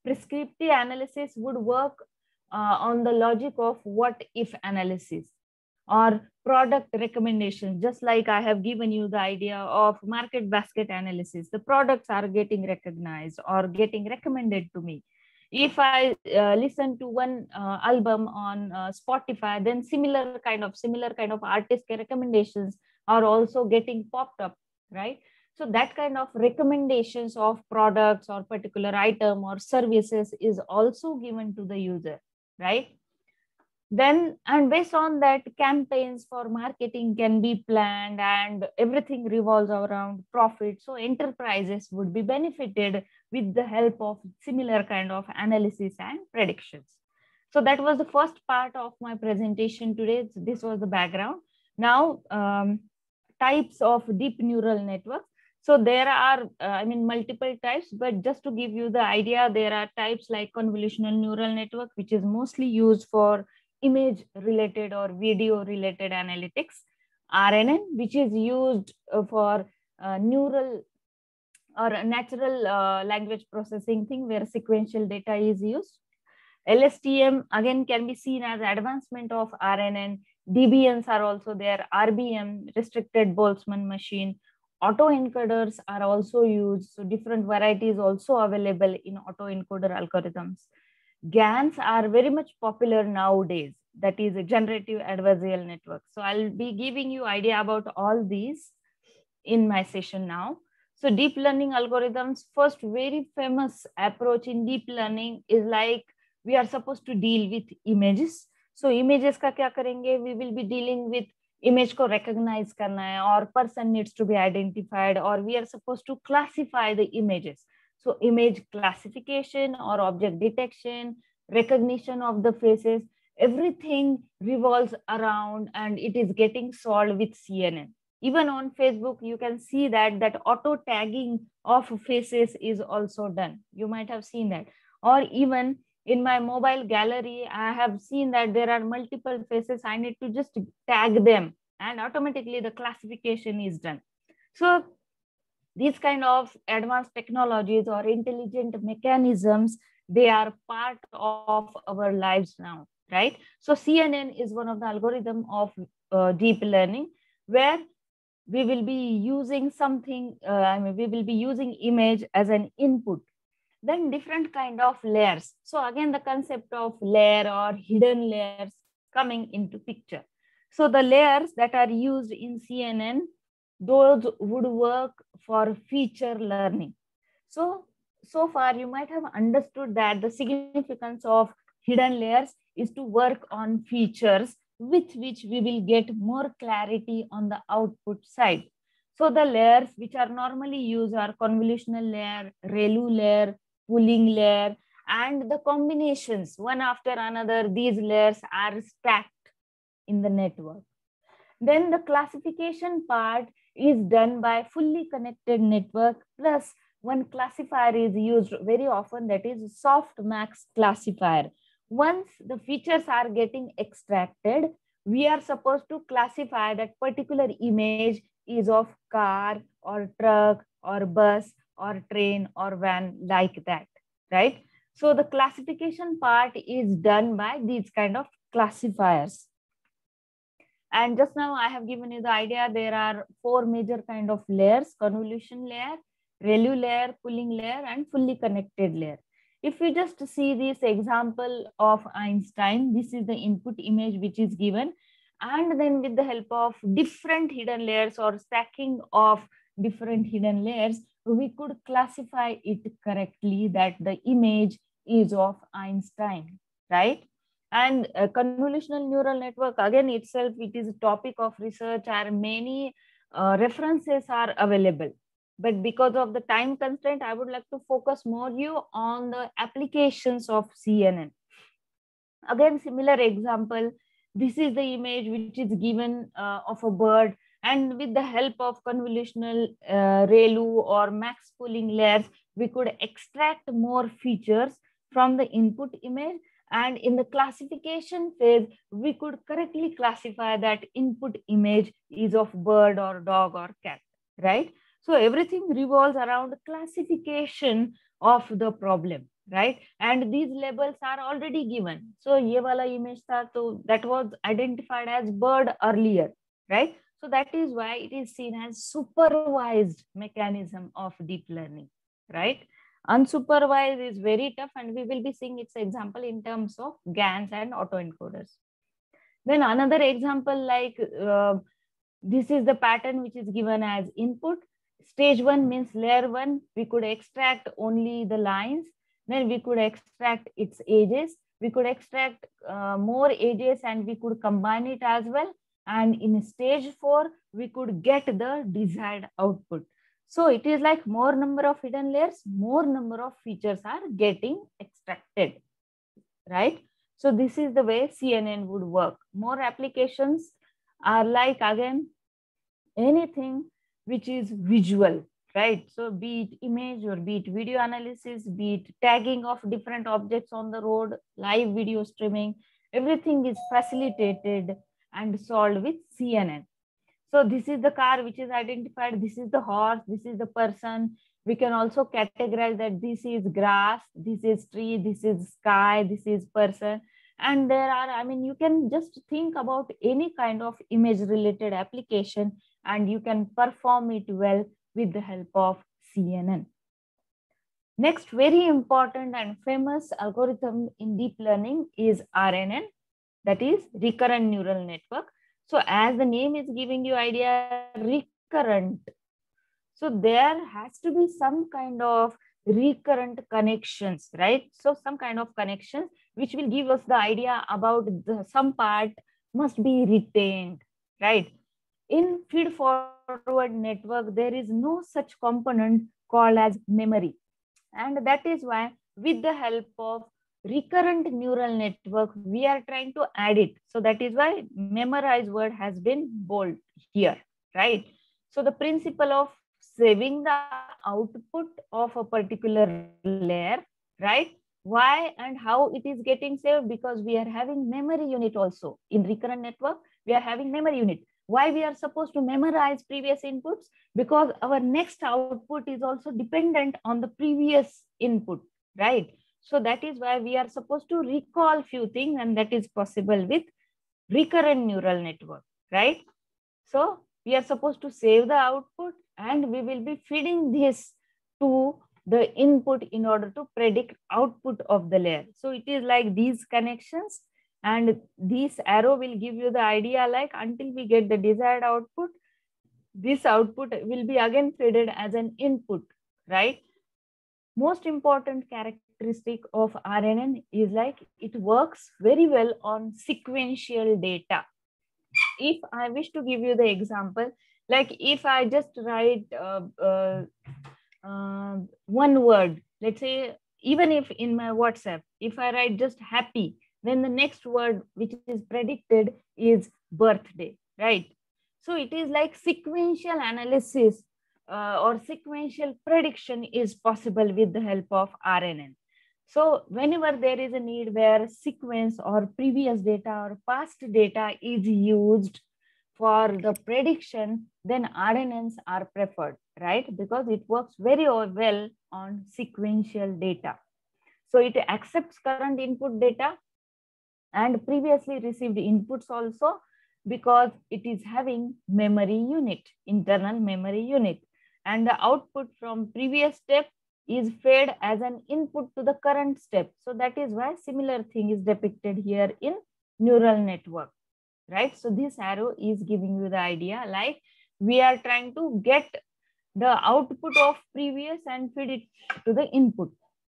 Prescriptive analysis would work on the logic of what if analysis, or product recommendations, just like I have given you the idea of market basket analysis. The products are getting recognized or getting recommended to me. If I listen to one album on Spotify, then similar kind of artist recommendations are also getting popped up, right? So that kind of recommendations of products or particular item or services is also given to the user, right? Then, and based on that, campaigns for marketing can be planned and everything revolves around profit. So enterprises would be benefited with the help of similar kind of analysis and predictions. So that was the first part of my presentation today. This was the background. Now, types of deep neural networks. So there are, multiple types, but just to give you the idea, there are types like convolutional neural network, which is mostly used for image related or video related analytics. RNN, which is used for neural or natural language processing thing where sequential data is used. LSTM again can be seen as advancement of RNN. DBNs are also there. RBM, restricted Boltzmann machine. Autoencoders are also used. So different varieties also available in autoencoder algorithms. GANs are very much popular nowadays. That is a generative adversarial network. So I'll be giving you idea about all these in my session now. So deep learning algorithms, first very famous approach in deep learning is like we are supposed to deal with images. So images का क्या करेंगे? We will be dealing with image को recognize करना है, or person needs to be identified, or we are supposed to classify the images. So image classification or object detection, recognition of the faces, everything revolves around and it is getting solved with CNN. Even on Facebook, you can see that auto tagging of faces is also done. You might have seen that. Or even in my mobile gallery, I have seen that there are multiple faces. I need to just tag them and automatically the classification is done. So these kind of advanced technologies or intelligent mechanisms, they are part of our lives now, right? So CNN is one of the algorithm of deep learning where we will be using something, we will be using image as an input. Then different kind of layers. So again, the concept of layer or hidden layers coming into picture. So the layers that are used in CNN, those would work for feature learning. So far you might have understood that the significance of hidden layers is to work on features with which we will get more clarity on the output side. So the layers which are normally used are convolutional layer, ReLU layer, pooling layer, and the combinations one after another, these layers are stacked in the network. Then the classification part is done by fully connected network, plus one classifier is used very often, that is softmax classifier. Once the features are getting extracted, we are supposed to classify that particular image is of car or truck or bus or train or van, like that, right? So the classification part is done by these kind of classifiers. And just now I have given you the idea, there are 4 major kind of layers: convolution layer, ReLU layer, pooling layer, and fully connected layer. If we just see this example of Einstein, this is the input image which is given. And then with the help of different hidden layers or stacking of different hidden layers, we could classify it correctly that the image is of Einstein, right? And convolutional neural network, again itself, it is a topic of research, and many references are available. But because of the time constraint, I would like to focus more you on the applications of CNN. Again, similar example, this is the image which is given of a bird, and with the help of convolutional ReLU or max pooling layers, we could extract more features from the input image. And in the classification phase, we could correctly classify that input image is of bird or dog or cat, right? So everything revolves around classification of the problem. right? And these labels are already given. So ye wala image tha, so that was identified as bird earlier, right? So that is why it is seen as supervised mechanism of deep learning, right? Unsupervised is very tough, and we will be seeing its example in terms of GANs and autoencoders. Then another example, like this is the pattern which is given as input. Stage 1 means layer 1, we could extract only the lines, then we could extract its edges, we could extract more edges and we could combine it as well. And in stage 4, we could get the desired output. So it is like more number of hidden layers, more number of features are getting extracted, right? So this is the way CNN would work. More applications are like, again, anything which is visual, right? So be it image or be it video analysis, be it tagging of different objects on the road, live video streaming, everything is facilitated and solved with CNN. So this is the car which is identified, this is the horse, this is the person. We can also categorize that this is grass, this is tree, this is sky, this is person. And there are, I mean, you can just think about any kind of image related application and you can perform it well with the help of CNN. Next, very important and famous algorithm in deep learning is RNN, that is recurrent neural network. So as the name is giving you idea, recurrent. So there has to be some kind of recurrent connections, right? So some kind of connections which will give us the idea about some part must be retained, right? In feed forward network, there is no such component called as memory. And that is why with the help of recurrent neural network, we are trying to add it. So that is why memorize word has been bold here, right? So the principle of saving the output of a particular layer, right? Why and how it is getting saved? Because we are having memory unit also. In recurrent network, we are having memory unit. Why we are supposed to memorize previous inputs? Because our next output is also dependent on the previous input, right? So that is why we are supposed to recall few things, and that is possible with recurrent neural network, right? So we are supposed to save the output and we will be feeding this to the input in order to predict output of the layer. So it is like these connections, and this arrow will give you the idea, like until we get the desired output, this output will be again fed as an input, right? Most important characteristic of RNN is like it works very well on sequential data. If I wish to give you the example, like if I just write one word, let's say, even if in my WhatsApp, if I write just happy, then the next word which is predicted is birthday, right? So it is like sequential analysis or sequential prediction is possible with the help of RNN. So whenever there is a need where sequence or previous data or past data is used for the prediction, then RNNs are preferred, right? Because it works very well on sequential data. So it accepts current input data and previously received inputs also, because it is having memory unit, internal memory unit. And the output from previous step is fed as an input to the current step. So that is why similar thing is depicted here in neural network, right? So this arrow is giving you the idea, like we are trying to get the output of previous and feed it to the input.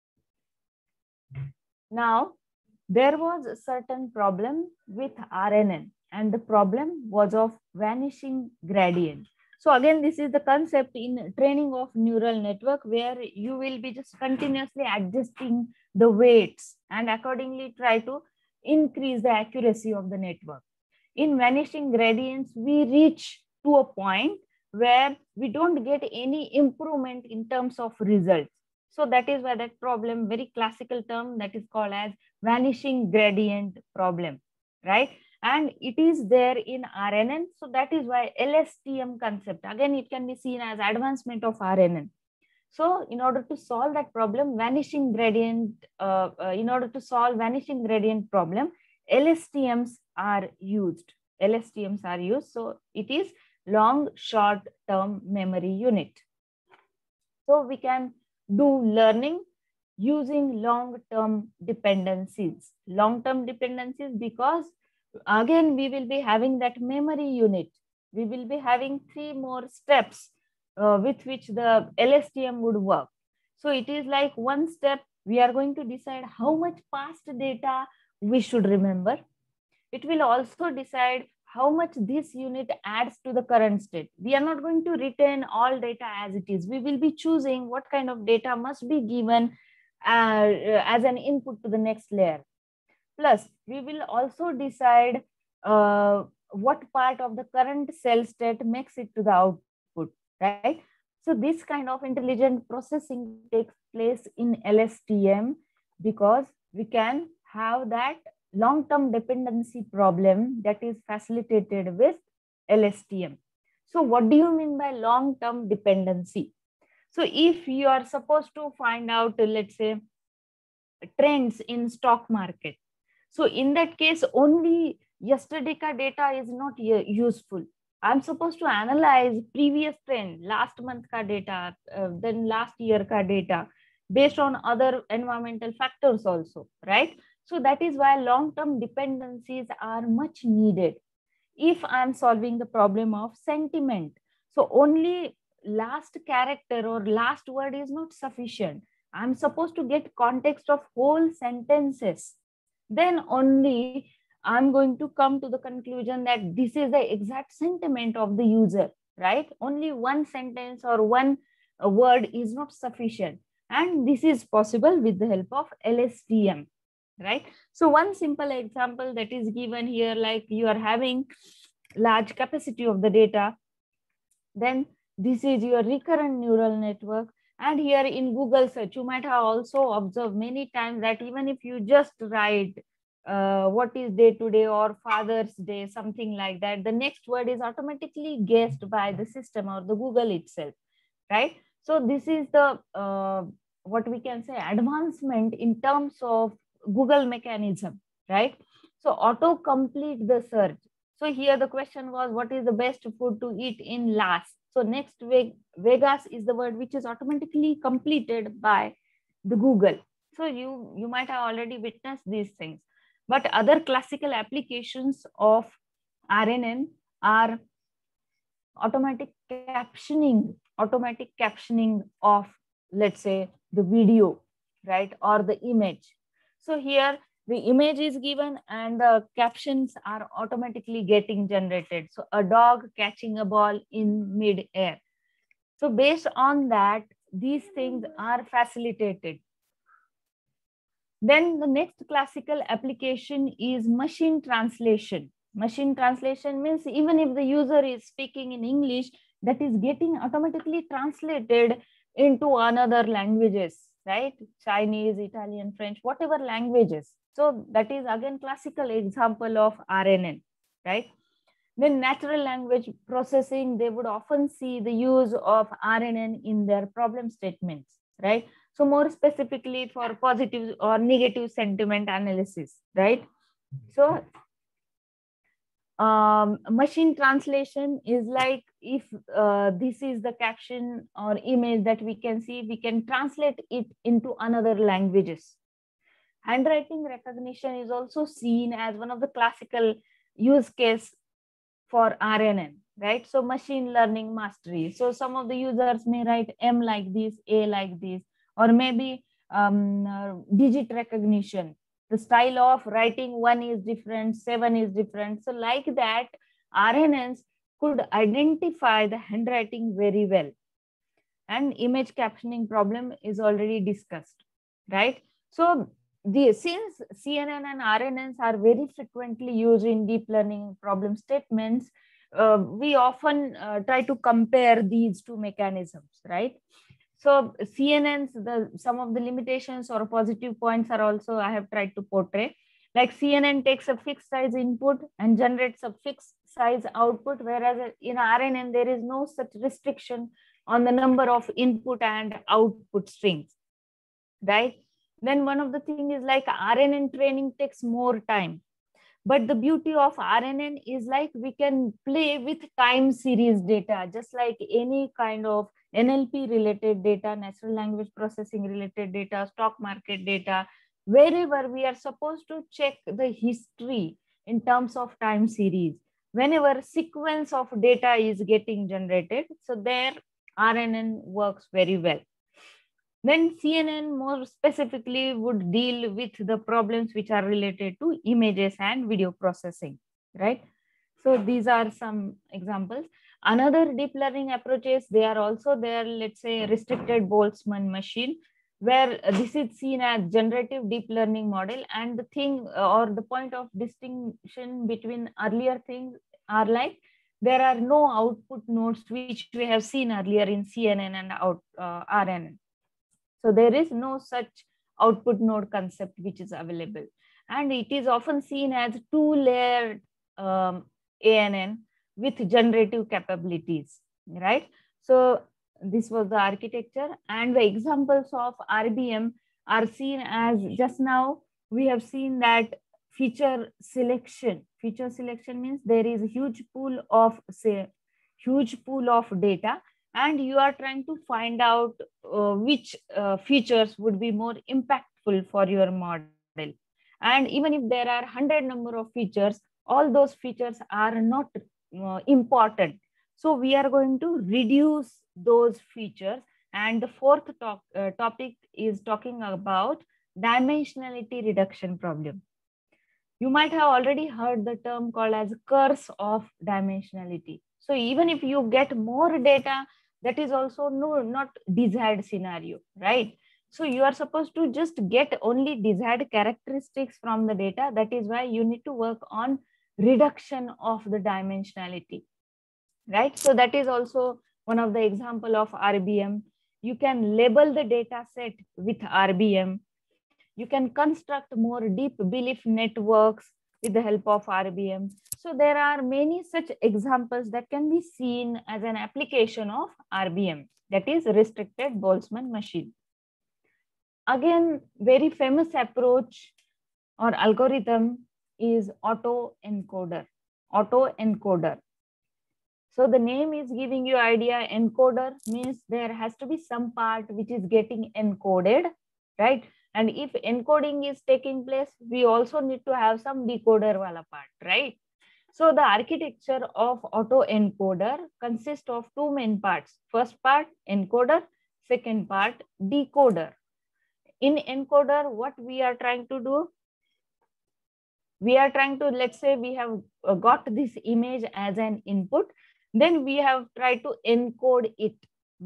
Now, there was a certain problem with RNN, and the problem was of vanishing gradient. So again, this is the concept in training of neural network, where you will be just continuously adjusting the weights and accordingly try to increase the accuracy of the network. In vanishing gradients, we reach to a point where we don't get any improvement in terms of results. So that is why that problem, very classical term, that is called as vanishing gradient problem, right? And it is there in RNN. So that is why LSTM concept, again, it can be seen as advancement of RNN. So in order to solve that problem, in order to solve vanishing gradient problem, LSTMs are used. LSTMs are used. So it is long short term memory unit. So we can do learning using long-term dependencies. Long-term dependencies because again, we will be having that memory unit. We will be having 3 more steps with which the LSTM would work. So it is like one step, we are going to decide how much past data we should remember. It will also decide how much this unit adds to the current state. We are not going to retain all data as it is. We will be choosing what kind of data must be given as an input to the next layer. Plus, we will also decide what part of the current cell state makes it to the output, right? So this kind of intelligent processing takes place in LSTM because we can have that long-term dependency problem that is facilitated with LSTM. So what do you mean by long-term dependency? So if you are supposed to find out, let's say, trends in stock market, so in that case, only yesterday ka data is not useful. I'm supposed to analyze previous trend, last month ka data, then last year ka data, based on other environmental factors also, right? So that is why long-term dependencies are much needed. If I'm solving the problem of sentiment, so only last character or last word is not sufficient. I'm supposed to get context of whole sentences. Then only I'm going to come to the conclusion that this is the exact sentiment of the user, right? Only one sentence or one word is not sufficient. And this is possible with the help of LSTM, right? So one simple example that is given here, like you are having large capacity of the data, then this is your recurrent neural network. And here in Google search, you might have also observed many times that even if you just write what is day today or Father's Day, something like that, the next word is automatically guessed by the system or the Google itself, right? So this is the what we can say advancement in terms of Google mechanism, right? So auto complete the search. So here the question was, what is the best food to eat in Las? So next Vegas is the word which is automatically completed by the Google. So you might have already witnessed these things. But other classical applications of RNN are automatic captioning of, let's say, the video, right, or the image. So here the image is given and the captions are automatically getting generated. So a dog catching a ball in mid-air. So based on that, these things are facilitated. Then the next classical application is machine translation. Machine translation means even if the user is speaking in English, that is getting automatically translated into another languages, right? Chinese, Italian, French, whatever languages. So that is again classical example of RNN, right? Then natural language processing, they would often see the use of RNN in their problem statements, right? So more specifically for positive or negative sentiment analysis, right? So machine translation is like if this is the caption or image that we can see, we can translate it into another languages. Handwriting recognition is also seen as one of the classical use case for RNN, right? So machine learning mastery. So some of the users may write M like this, A like this, or maybe digit recognition. The style of writing 1 is different, 7 is different. So like that, RNNs could identify the handwriting very well. And image captioning problem is already discussed, right? So since CNN and RNNs are very frequently used in deep learning problem statements, we often try to compare these two mechanisms, right? So CNNs, some of the limitations or positive points are also I have tried to portray. Like CNN takes a fixed size input and generates a fixed size output, whereas in RNN there is no such restriction. on the number of input and output strings, right? Then one of the thing is like RNN training takes more time. But the beauty of RNN is like we can play with time series data, just like any kind of NLP related data, natural language processing related data, stock market data, wherever we are supposed to check the history in terms of time series. Whenever sequence of data is getting generated, so there RNN works very well. Then CNN more specifically would deal with the problems which are related to images and video processing, right? So these are some examples. Another deep learning approaches, they are also there, let's say restricted Boltzmann machine, where this is seen as generative deep learning model. And the thing or the point of distinction between earlier things are like, there are no output nodes which we have seen earlier in CNN and RNN. So there is no such output node concept which is available. And it is often seen as two-layered ANN with generative capabilities, right? So this was the architecture, and the examples of RBM are seen as, just now we have seen that feature selection. Feature selection means there is a huge pool of data, and you are trying to find out which features would be more impactful for your model. And even if there are 100 number of features, all those features are not important. So we are going to reduce those features. And the fourth topic is talking about dimensionality reduction problem. You might have already heard the term called as curse of dimensionality. So even if you get more data, that is also not desired scenario, right? So you are supposed to just get only desired characteristics from the data. That is why you need to work on reduction of the dimensionality, right? So that is also one of the example of RBM. You can label the data set with RBM. You can construct more deep belief networks with the help of RBM. So there are many such examples that can be seen as an application of RBM, that is restricted Boltzmann machine. Again, very famous approach or algorithm is autoencoder. Autoencoder. So the name is giving you idea. Encoder means there has to be some part which is getting encoded, right? And if encoding is taking place, we also need to have some decoder wala part, right? So the architecture of autoencoder consists of two main parts. First part, encoder. Second part, decoder. In encoder, what we are trying to do? We are trying to, let's say we have got this image as an input. Then we have tried to encode it.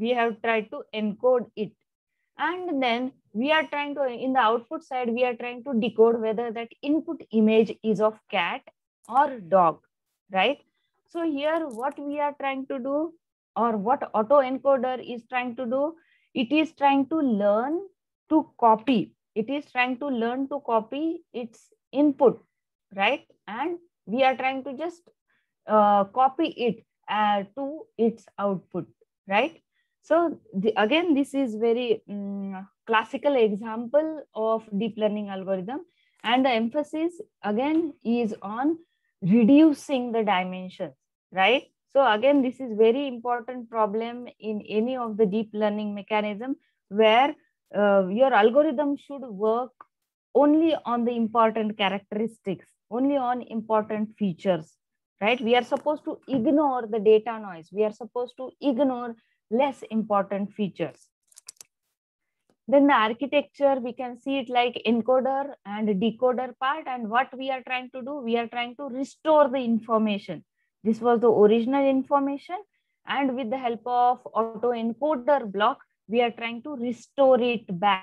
And then we are trying to, in the output side, we are trying to decode whether that input image is of cat or dog, right? So here what we are trying to do, or what autoencoder is trying to do, it is trying to learn to copy. It is trying to learn to copy its input, right? And we are trying to just copy it to its output, right? So again, this is very classical example of deep learning algorithm, and the emphasis again is on reducing the dimensions, right? So again, this is very important problem in any of the deep learning mechanism, where your algorithm should work only on the important characteristics, only on important features, right? We are supposed to ignore the data noise. We are supposed to ignore less important features. Then the architecture, we can see it like encoder and decoder part. And what we are trying to do, we are trying to restore the information. This was the original information. And with the help of autoencoder block, we are trying to restore it back.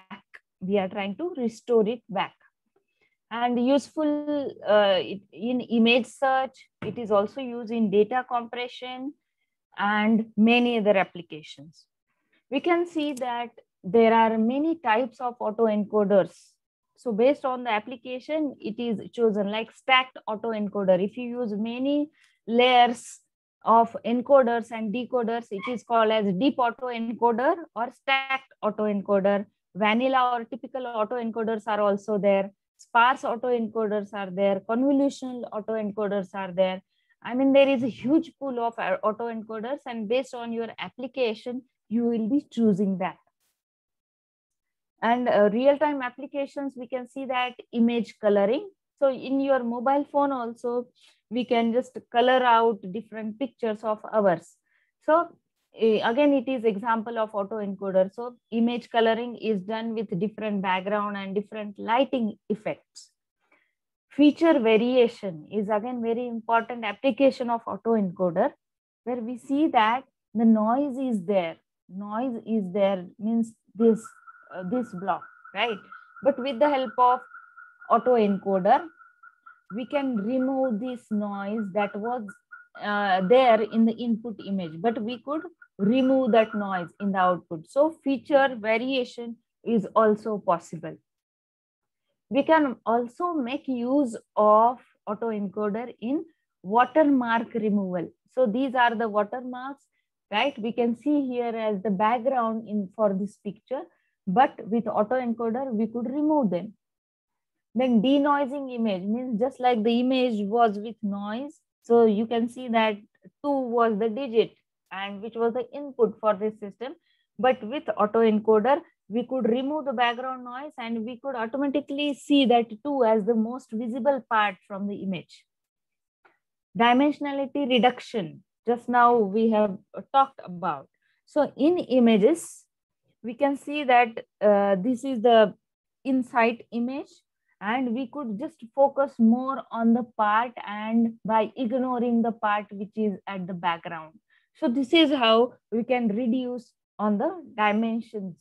And useful in image search. It is also used in data compression and many other applications. We can see that there are many types of autoencoders. So based on the application, it is chosen like stacked autoencoder. If you use many layers of encoders and decoders. It is called as deep autoencoder or stacked autoencoder. Vanilla or typical autoencoders are also there. Sparse autoencoders are there. Convolutional autoencoders are there. I mean, there is a huge pool of autoencoders, and based on your application, you will be choosing that. And real-time applications, we can see that image coloring. So in your mobile phone also, we can just color out different pictures of ours. So again, it is example of autoencoder. So image coloring is done with different background and different lighting effects. Feature variation is again very important application of autoencoder, where we see that the noise is there. Noise is there means this block, right? But with the help of autoencoder, we can remove this noise that was there in the input image, but we could remove that noise in the output. So feature variation is also possible. We can also make use of autoencoder in watermark removal. So these are the watermarks, right? We can see here as the background for this picture, but with autoencoder, we could remove them. Then denoising image means just like the image was with noise. So you can see that 2 was the digit and which was the input for this system. But with autoencoder, we could remove the background noise and we could automatically see that 2 as the most visible part from the image. Dimensionality reduction, just now we have talked about. So in images, we can see that this is the inside image, and we could just focus more on the part and by ignoring the part which is at the background. So this is how we can reduce on the dimensions.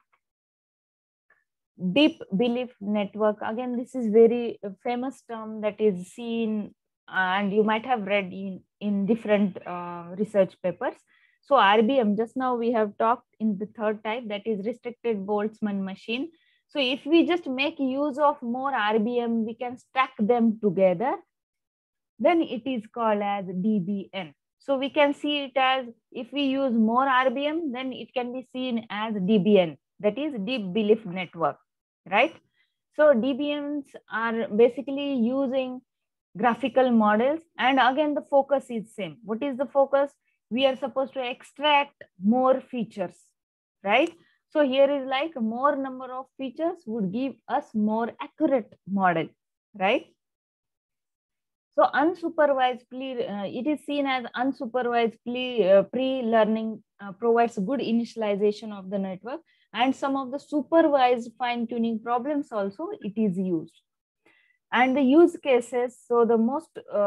Deep belief network, again, this is very famous term that is seen and you might have read in different research papers. So RBM, just now we have talked in the third type, that is restricted Boltzmann machine. So if we just make use of more RBM, we can stack them together, then it is called as DBN. So we can see it as, if we use more RBM, then it can be seen as DBN, that is deep belief network, right? So DBNs are basically using graphical models, and again, the focus is same. What is the focus? We are supposed to extract more features, right? So here is like more number of features would give us more accurate model, right? So unsupervised it is seen as unsupervised pre-learning provides good initialization of the network, and some of the supervised fine-tuning problems also it is used. And the use cases, so the most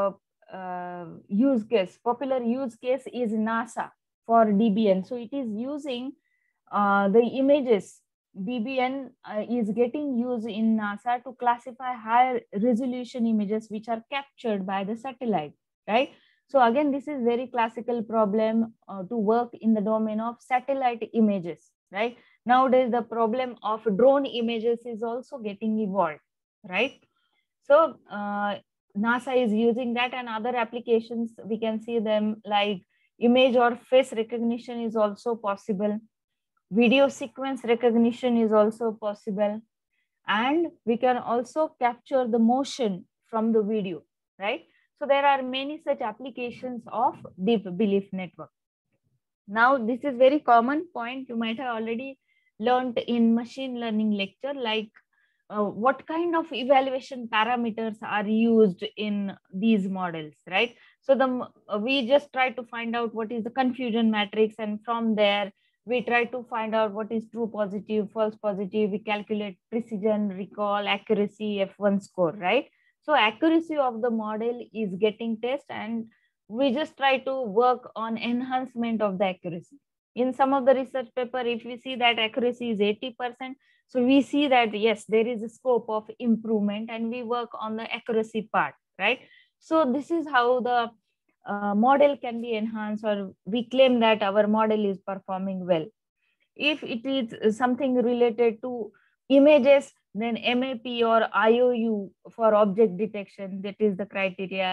popular use case is NASA for DBN. So it is using the images. DBN is getting used in NASA to classify higher resolution images which are captured by the satellite, right? So again, this is very classical problem to work in the domain of satellite images, right? Nowadays, the problem of drone images is also getting evolved, right? So NASA is using that, and other applications, we can see them like image or face recognition is also possible. Video sequence recognition is also possible. And we can also capture the motion from the video, right? So there are many such applications of deep belief network. Now, this is very common point you might have already learned in machine learning lecture, like what kind of evaluation parameters are used in these models, right? So we just try to find out what is the confusion matrix, and from there we try to find out what is true positive, false positive. We calculate precision, recall, accuracy, F1 score, right? So accuracy of the model is getting tested, and we just try to work on enhancement of the accuracy. In some of the research paper, if we see that accuracy is 80%, so we see that, yes, there is a scope of improvement, and we work on the accuracy part, right? So this is how the model can be enhanced, or we claim that our model is performing well. If it is something related to images, then MAP or IOU for object detection, that is the criteria.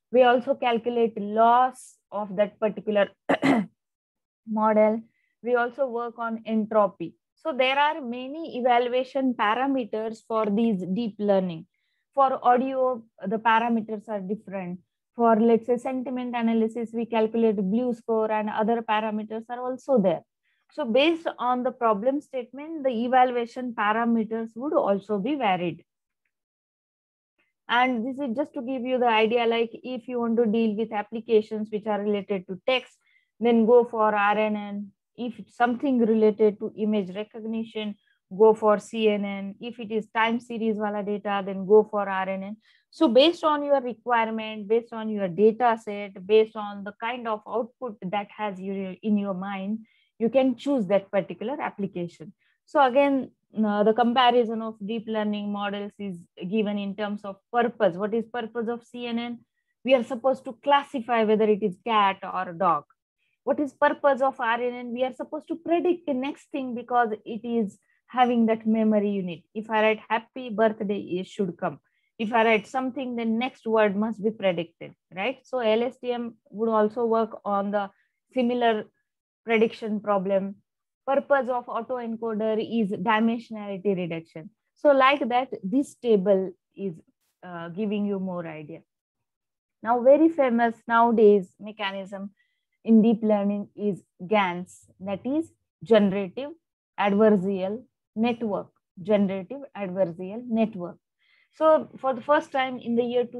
We also calculate loss of that particular model. We also work on entropy. So there are many evaluation parameters for these deep learning. For audio, the parameters are different. For, let's say, sentiment analysis, we calculate blue score and other parameters are also there. So based on the problem statement, the evaluation parameters would also be varied. And this is just to give you the idea, like if you want to deal with applications which are related to text, then go for RNN. If it's something related to image recognition, go for CNN. If it is time series wala data, then go for RNN. So based on your requirement, based on your data set, based on the kind of output that has you in your mind, you can choose that particular application. So again, the comparison of deep learning models is given in terms of purpose. What is purpose of CNN? We are supposed to classify whether it is cat or dog. What is purpose of RNN? We are supposed to predict the next thing because it is having that memory unit. If I write happy birthday, it should come. If I write something, the next word must be predicted, right? So LSTM would also work on the similar prediction problem. Purpose of autoencoder is dimensionality reduction. So like that, this table is giving you more idea. Now, very famous nowadays mechanism in deep learning is GANs, that is generative adversarial network. Generative adversarial network. So for the first time in the year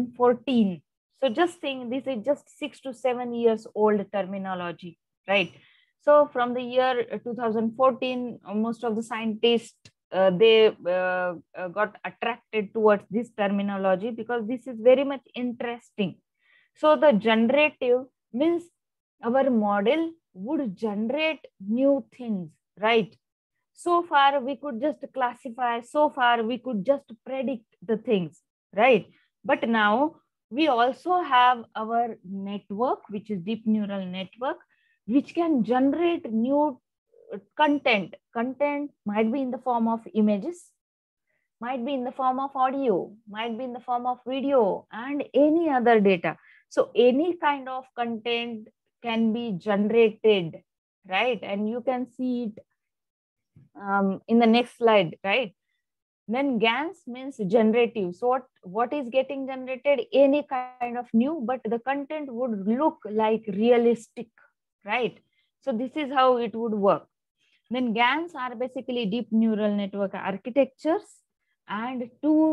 2014, so just think this is just 6 to 7 years old terminology, right? So from the year 2014, most of the scientists, they got attracted towards this terminology because this is very much interesting. So the generative means our model would generate new things, right? So far we could just classify, so far we could just predict the things, right? But now we also have our network, which is deep neural network, which can generate new content. Content might be in the form of images, might be in the form of audio, might be in the form of video, and any other data. So any kind of content can be generated, right? And you can see it in the next slide, right? Then GANs means generative. So what is getting generated? Any kind of new, but the content would look like realistic, right? So this is how it would work. Then GANs are basically deep neural network architectures, and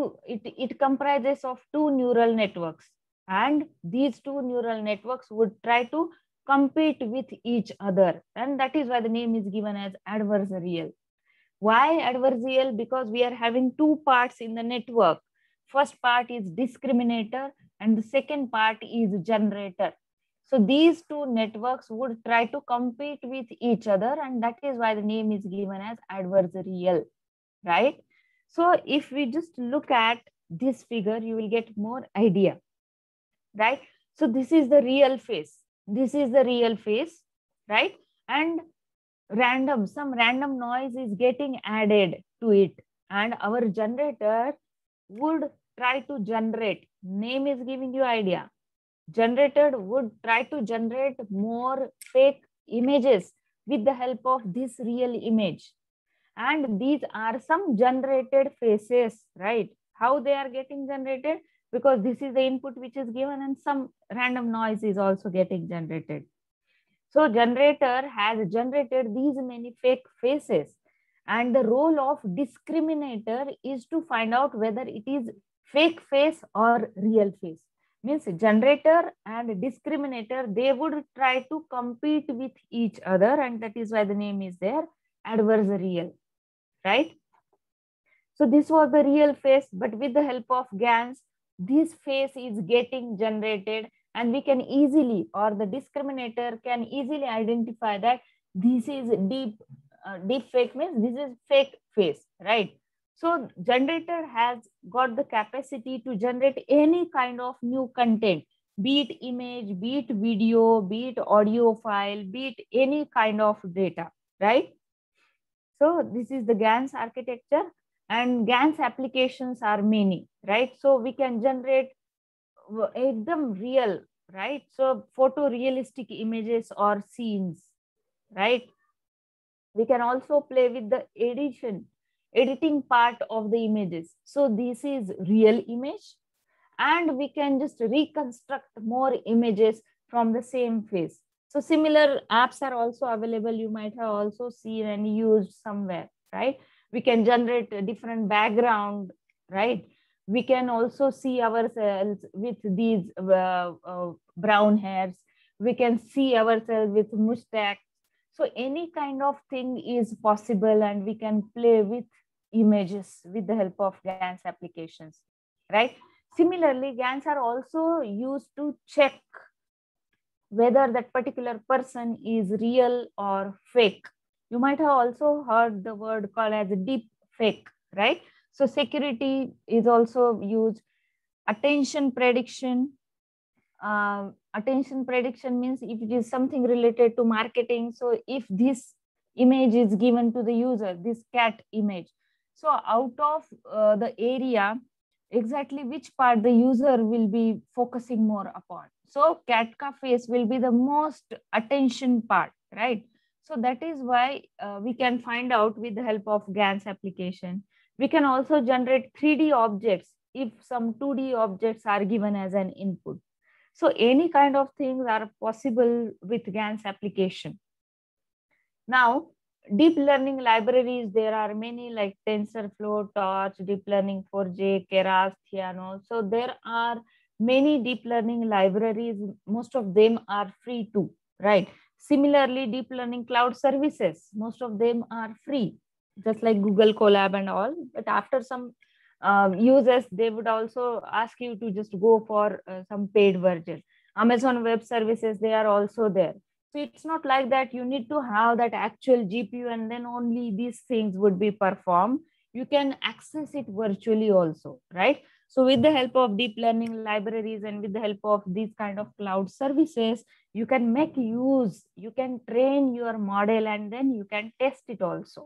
it comprises of two neural networks, and these two neural networks would try to compete with each other, and that is why the name is given as adversarial. Why adversarial? Because we are having two parts in the network. First part is discriminator and the second part is generator. So these two networks would try to compete with each other, and that is why the name is given as adversarial, right? So if we just look at this figure, you will get more idea, right? So this is the real face. This is the real face, right? And some random noise is getting added to it, and our generator would try to generate, name is giving you idea, generator would try to generate more fake images with the help of this real image. And these are some generated faces, right? How they are getting generated? Because this is the input which is given and some random noise is also getting generated. So generator has generated these many fake faces, and the role of discriminator is to find out whether it is fake face or real face. Means generator and discriminator, they would try to compete with each other, and that is why the name is there, adversarial, right? So this was the real face, but with the help of GANs, this face is getting generated, and we can easily, or the discriminator can easily identify that this is deep fake, means this is fake face, right? So generator has got the capacity to generate any kind of new content, be it image, be it video, be it audio file, be it any kind of data, right? So this is the GANs architecture, and GANs applications are many, right? So we can generate ekdam real, right? So photorealistic images or scenes, right? We can also play with the editing part of the images. So this is real image, and we can just reconstruct more images from the same face. So similar apps are also available. You might have also seen and used somewhere, right? We can generate a different background, right? We can also see ourselves with these brown hairs. We can see ourselves with mustache. So any kind of thing is possible, and we can play with images with the help of GANs applications, right? Similarly, GANs are also used to check whether that particular person is real or fake. You might have also heard the word called as deep fake, right? So security is also used. Attention prediction. Attention prediction means if it is something related to marketing. So if this image is given to the user, this cat image, so out of the area, exactly which part the user will be focusing more upon. So cat ka face will be the most attention part, right? So that is why we can find out with the help of GANs application. We can also generate 3D objects if some 2D objects are given as an input. So any kind of things are possible with GANs application. Now, deep learning libraries, there are many like TensorFlow, Torch, Deep Learning 4J, Keras, Theano. So there are many deep learning libraries. Most of them are free too, right? Similarly, deep learning cloud services, most of them are free, just like Google Colab and all. But after some users, they would also ask you to just go for some paid version. Amazon Web Services, they are also there. So it's not like that you need to have that actual GPU and then only these things would be performed. You can access it virtually also, right? So with the help of deep learning libraries and with the help of these kind of cloud services, you can make use, you can train your model and then you can test it also.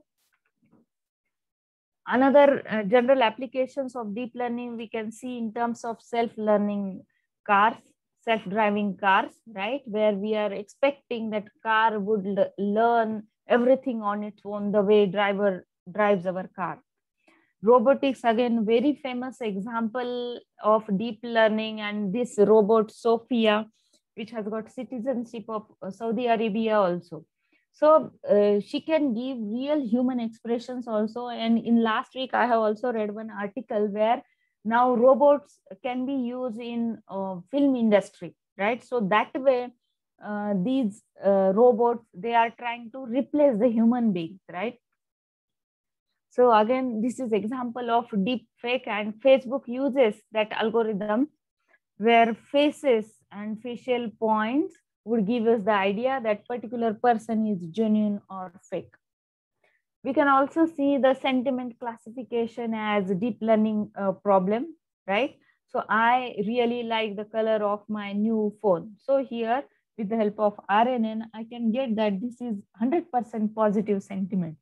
Another general applications of deep learning we can see in terms of self-learning cars, self-driving cars, right? Where we are expecting that car would learn everything on its own the way driver drives our car. Robotics, again, very famous example of deep learning, and this robot Sophia, which has got citizenship of Saudi Arabia also. So she can give real human expressions also. And in last week, I have also read one article where now robots can be used in film industry, right? So that way, these robots, they are trying to replace the human beings, right? So again, this is example of deep fake, and Facebook uses that algorithm where faces and facial points would give us the idea that particular person is genuine or fake. We can also see the sentiment classification as a deep learning problem, right? So I really like the color of my new phone. So here with the help of RNN, I can get that this is 100% positive sentiment.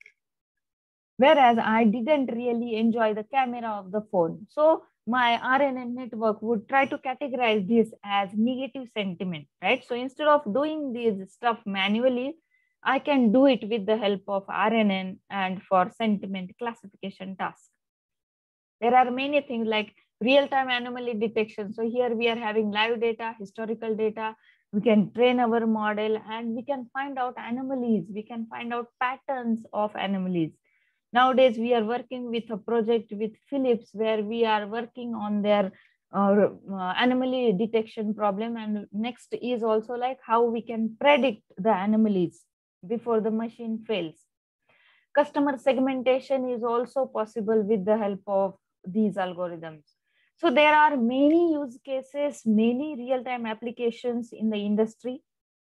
Whereas I didn't really enjoy the camera of the phone. So my RNN network would try to categorize this as negative sentiment, right? So instead of doing this stuff manually, I can do it with the help of RNN and for sentiment classification task. There are many things like real-time anomaly detection. So here we are having live data, historical data. We can train our model and we can find out anomalies. We can find out patterns of anomalies. Nowadays, we are working with a project with Philips where we are working on their anomaly detection problem. And next is also like how we can predict the anomalies before the machine fails. Customer segmentation is also possible with the help of these algorithms. So there are many use cases, many real-time applications in the industry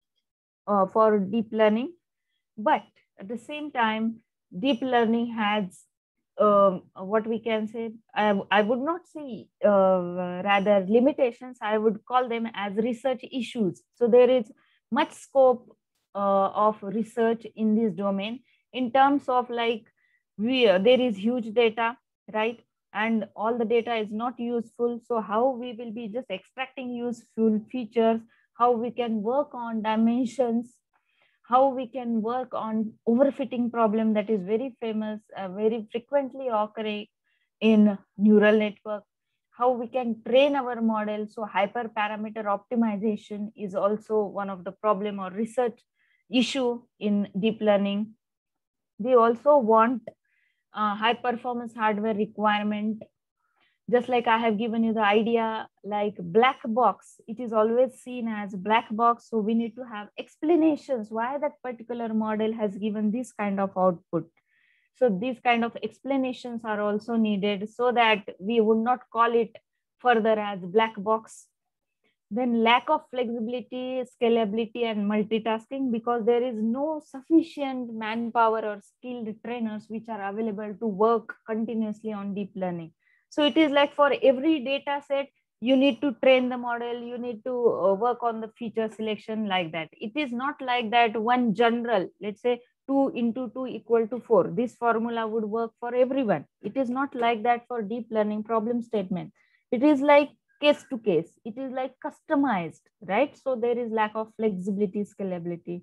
for deep learning. But at the same time, deep learning has what we can say, I would not say rather limitations, I would call them as research issues. So there is much scope of research in this domain in terms of like there is huge data, right? and all the data is not useful. So how we will be just extracting useful features, how we can work on dimensions, how we can work on overfitting problem that is very famous, very frequently occurring in neural network, how we can train our model. So hyperparameter optimization is also one of the problem or research issue in deep learning. We also want high performance hardware requirement. Just like I have given you the idea, like black box, it is always seen as black box. So we need to have explanations why that particular model has given this kind of output. So these kind of explanations are also needed so that we would not call it further as black box. Then lack of flexibility, scalability, and multitasking, because there is no sufficient manpower or skilled trainers which are available to work continuously on deep learning. So it is like for every data set, you need to train the model, you need to work on the feature selection like that. It is not like that one general, let's say 2 into 2 equal to 4. This formula would work for everyone. It is not like that for deep learning problem statement. It is like case to case. It is like customized, right? So there is lack of flexibility, scalability.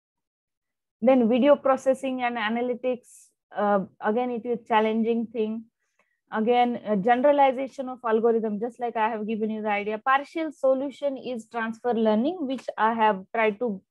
Then video processing and analytics, again, it is challenging thing. Again, generalization of algorithm, just like I have given you the idea. Partial solution is transfer learning, which I have tried to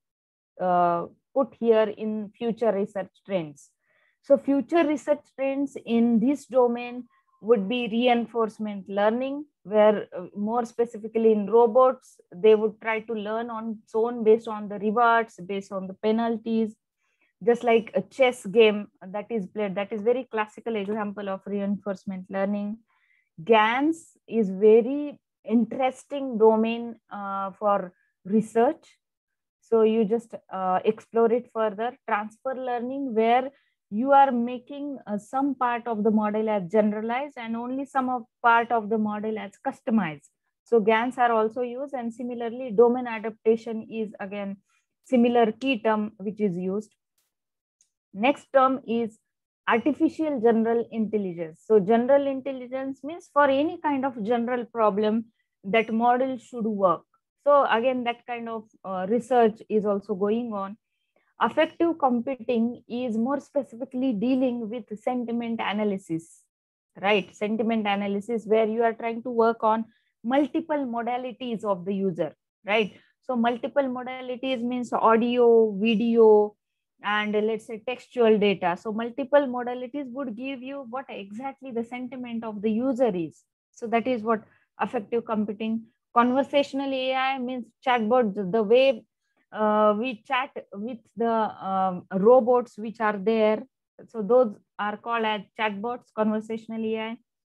put here in future research trends. So future research trends in this domain would be reinforcement learning, where more specifically in robots, they would try to learn on its own based on the rewards, based on the penalties, just like a chess game that is played. That is very classical example of reinforcement learning. GANs is very interesting domain for research. So you just explore it further. Transfer learning, where you are making some part of the model as generalized and only some of part of the model as customized. So GANs are also used, and similarly domain adaptation is again similar key term which is used. Next term is artificial general intelligence. So general intelligence means for any kind of general problem that model should work. So again, that kind of research is also going on. Affective computing is more specifically dealing with sentiment analysis, right? Sentiment analysis, where you are trying to work on multiple modalities of the user, right? So multiple modalities means audio, video, and let's say textual data. So multiple modalities would give you what exactly the sentiment of the user is. So that is what affective computing. Conversational AI means chatbot, the way we chat with the robots which are there. So those are called as chatbots, conversational AI.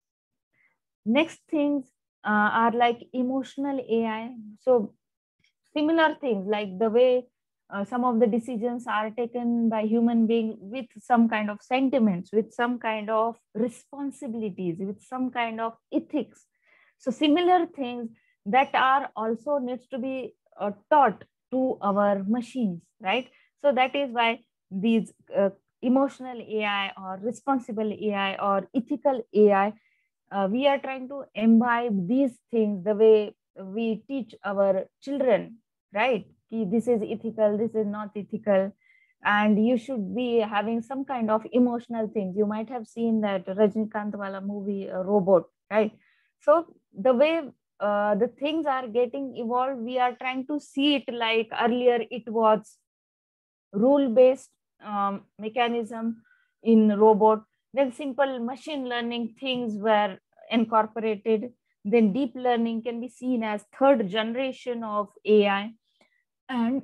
Next things are like emotional AI. So similar things like the way some of the decisions are taken by human being with some kind of sentiments, with some kind of responsibilities, with some kind of ethics. So similar things that are also needs to be taught to our machines, right? So that is why these emotional AI or responsible AI or ethical AI, we are trying to imbibe these things the way we teach our children, right? This is ethical, this is not ethical, and you should be having some kind of emotional things. You might have seen that Rajnikant wala movie, Robot, right? So the way the things are getting evolved, we are trying to see it like earlier it was rule-based mechanism in robot. Then simple machine learning things were incorporated. Then deep learning can be seen as third generation of AI. And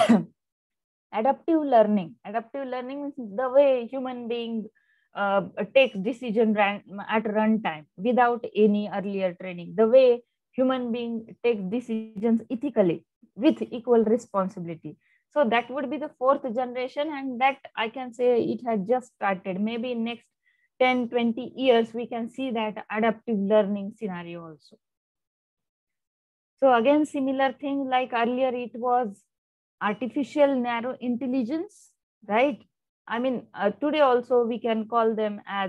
adaptive learning. Adaptive learning is the way human being takes decision at runtime without any earlier training. The way human being takes decisions ethically with equal responsibility. So that would be the fourth generation, and that I can say it has just started. Maybe in next 10, 20 years, we can see that adaptive learning scenario also. So again, similar thing like earlier it was artificial narrow intelligence, right? I mean, today also we can call them as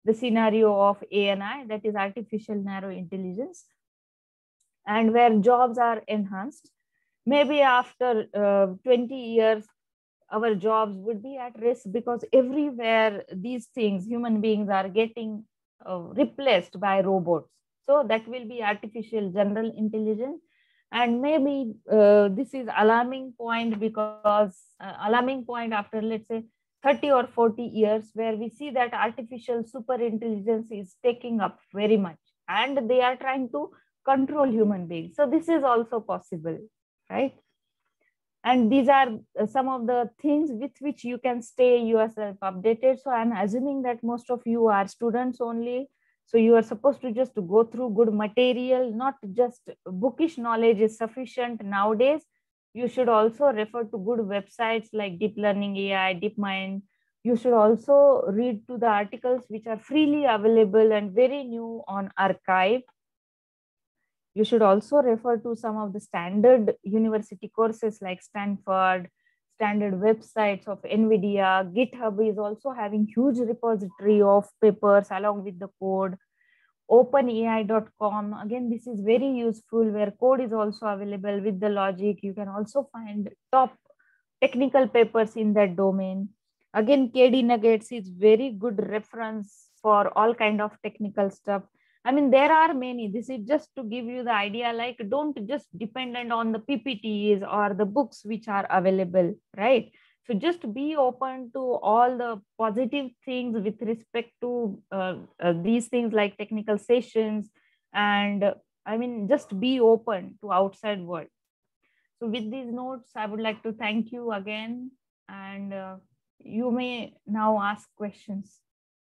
the scenario of ANI, that is artificial narrow intelligence, and where jobs are enhanced. Maybe after 20 years, our jobs would be at risk, because everywhere these things, human beings are getting replaced by robots. So that will be artificial general intelligence. And maybe this is alarming point, because alarming point after, let's say, 30 or 40 years, where we see that artificial super intelligence is taking up very much, and they are trying to control human beings. So this is also possible, right? And these are some of the things with which you can stay yourself updated. So I'm assuming that most of you are students only. So you are supposed to just go through good material, not just bookish knowledge is sufficient nowadays. You should also refer to good websites like Deep Learning AI, DeepMind. You should also read to the articles which are freely available and very new on archive. You should also refer to some of the standard university courses like Stanford, standard websites of NVIDIA. GitHub is also having huge repository of papers along with the code. OpenAI.com, again, this is very useful, where code is also available with the logic. You can also find top technical papers in that domain. Again, KD Nuggets is very good reference for all kind of technical stuff. I mean, there are many. This is just to give you the idea, like, don't just dependent on the PPTs or the books which are available, right? So just be open to all the positive things with respect to these things like technical sessions. And I mean, just be open to outside world. So with these notes, I would like to thank you again, and you may now ask questions.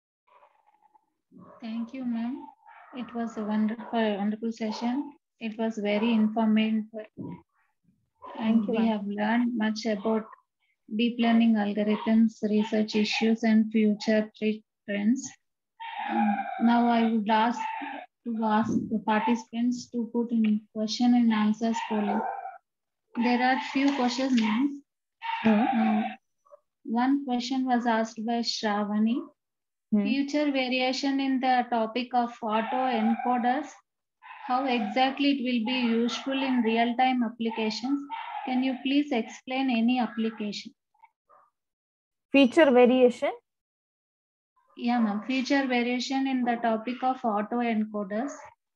Thank you, ma'am. It was a wonderful session. It was very informative. And we have learned much about deep learning algorithms, research issues, and future trends. Now I would ask the participants to put in question and answers polling. There are few questions, ma'am. One question was asked by Shravani. Future variation in the topic of auto encoders, how exactly it will be useful in real-time applications? Can you please explain any application? Feature variation? Yeah, ma'am. Feature variation in the topic of auto encoders.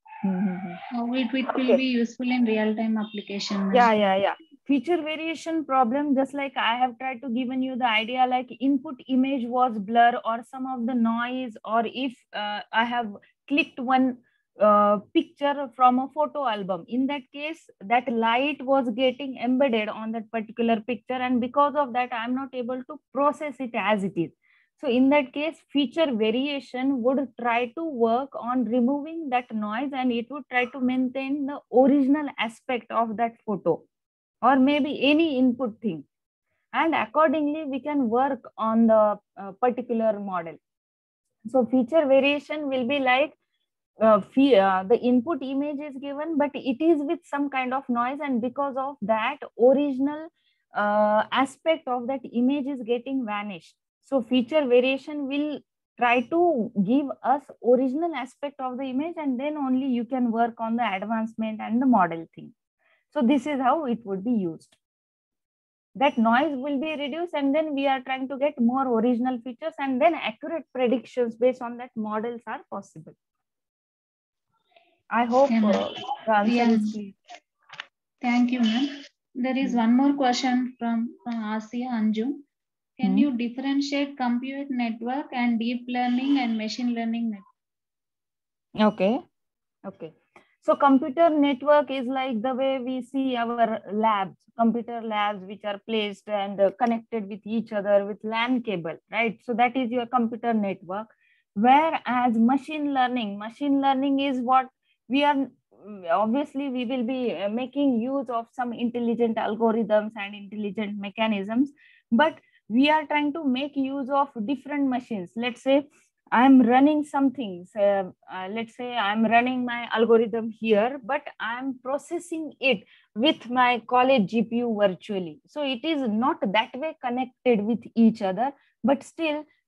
How it will be useful in real-time application? Yeah. Feature variation problem, just like I have tried to given you the idea, like input image was blur or some of the noise, or if I have clicked one picture from a photo album, in that case that light was getting embedded on that particular picture, and because of that I am not able to process it as it is. So in that case, feature variation would try to work on removing that noise, and it would try to maintain the original aspect of that photo, or maybe any input thing. And accordingly, we can work on the particular model. So feature variation will be like the input image is given, but it is with some kind of noise, and because of that, original aspect of that image is getting vanished. So feature variation will try to give us original aspect of the image, and then only you can work on the advancement and the model thing. So this is how it would be used. That noise will be reduced, and then we are trying to get more original features, and then accurate predictions based on that models are possible. I hope the answer is clear. Thank you, ma'am. There is one more question from Asia Anju. Can you differentiate compute network and deep learning and machine learning network? Okay. So computer network is like the way we see our labs, computer labs, which are placed and connected with each other with LAN cable, right? So that is your computer network. Whereas machine learning is what we are, obviously we will be making use of some intelligent algorithms and intelligent mechanisms, but we are trying to make use of different machines. Let's say I'm running some things. Let's say I'm running my algorithm here, but I'm processing it with my college GPU virtually. So it is not that way connected with each other, but still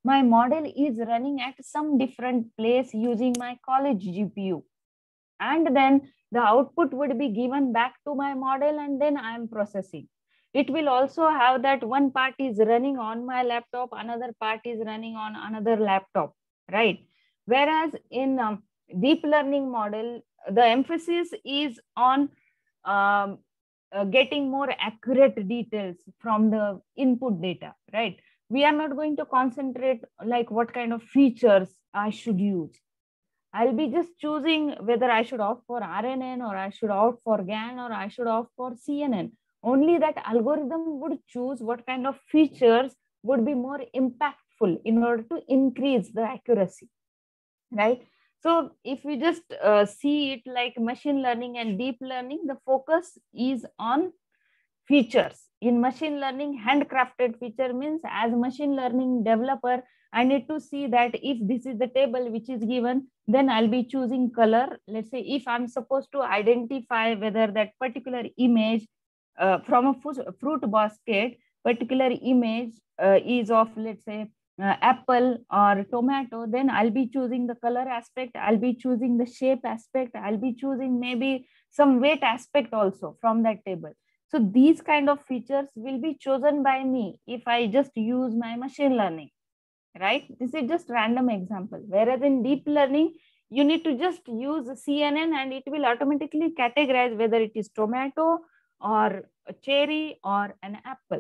my model is running at some different place using my college GPU. And then the output would be given back to my model, and then I am processing. It will also have that one part is running on my laptop, another part is running on another laptop, right? Whereas in deep learning model, the emphasis is on um, getting more accurate details from the input data, right? We are not going to concentrate like what kind of features I should use. I'll be just choosing whether I should opt for RNN or I should opt for GAN or I should opt for CNN. Only that algorithm would choose what kind of features would be more impactful in order to increase the accuracy, right? So if we just see it like machine learning and deep learning, the focus is on features. In machine learning, handcrafted feature means as a machine learning developer, I need to see that if this is the table which is given, then I'll be choosing color. Let's say if I'm supposed to identify whether that particular image from a fruit basket, particular image is of, let's say, apple or tomato, then I'll be choosing the color aspect, I'll be choosing the shape aspect, I'll be choosing maybe some weight aspect also from that table. So these kind of features will be chosen by me if I just use my machine learning, right? This is just random example. Whereas in deep learning, you need to just use CNN and it will automatically categorize whether it is tomato or a cherry or an apple.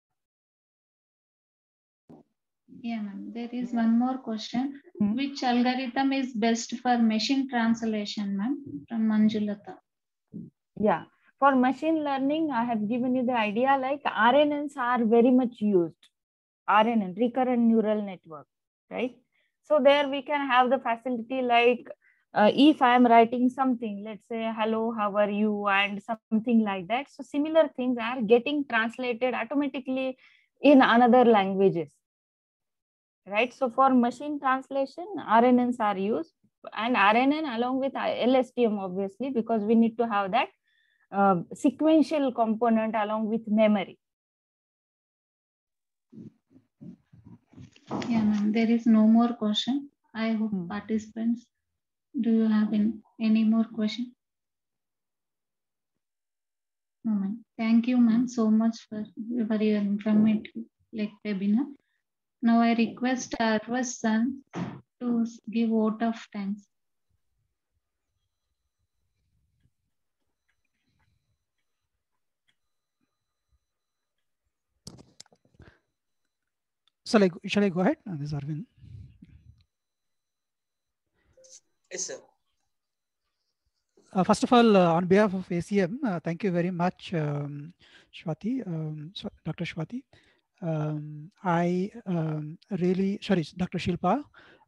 Yeah, ma'am. There is one more question. Which algorithm is best for machine translation, ma'am? From Manjulata. Yeah. For machine learning, I have given you the idea like RNNs are very much used. RNN, recurrent neural network, right? So there we can have the facility like if I am writing something, let's say, hello, how are you? And something like that. So similar things are getting translated automatically in another languages, right? So for machine translation, RNNs are used, and RNN along with LSTM, obviously, because we need to have that sequential component along with memory. Yeah, ma'am. There is no more question. I hope participants, do you have any more question? No, ma'am. Thank you, ma'am, so much for your informative webinar. Now I request Arva's son to give vote of thanks. Shall I go ahead? This is Arvind. Yes, sir. First of all, on behalf of ACM, thank you very much, Shwati, Dr. Shwati. I really, sorry, Dr. Shilpa,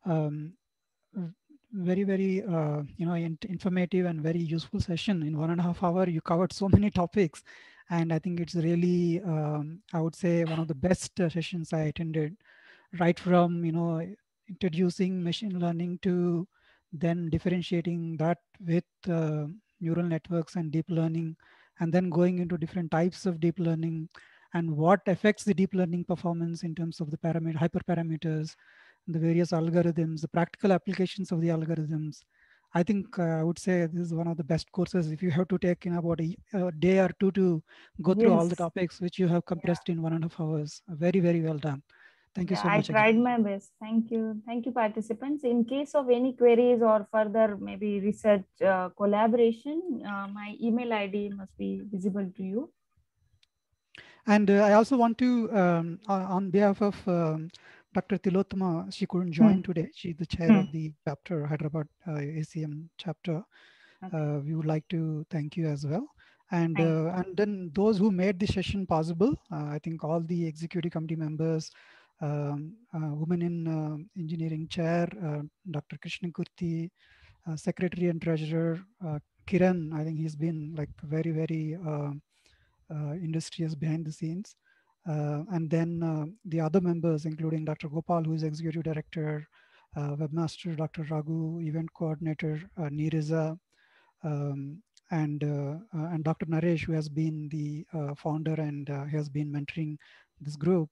very, very, informative and very useful session. In 1.5 hours, you covered so many topics. And I think it's really, I would say, one of the best sessions I attended, right from, introducing machine learning to then differentiating that with neural networks and deep learning, and then going into different types of deep learning and what affects the deep learning performance in terms of the hyperparameters, the various algorithms, the practical applications of the algorithms. I think I would say this is one of the best courses if you have to take about a day or two to go through all the topics which you have compressed in 1.5 hours. Very, very well done. Thank you so much. I tried my best. Thank you. Thank you, participants. In case of any queries or further maybe research collaboration, my email ID must be visible to you. And I also want to, on behalf of Dr. Tilotama, she couldn't join today. She's the chair of the chapter, Hyderabad ACM chapter. Okay. We would like to thank you as well. And then those who made the session possible, I think all the executive committee members, Women in Engineering Chair, Dr. Krishnan Kurti, Secretary and Treasurer, Kiran, I think he's been like very, very industrious behind the scenes. And then the other members, including Dr. Gopal, who is Executive Director, Webmaster, Dr. Raghu, Event Coordinator, Neeriza, and Dr. Naresh, who has been the founder and has been mentoring this group.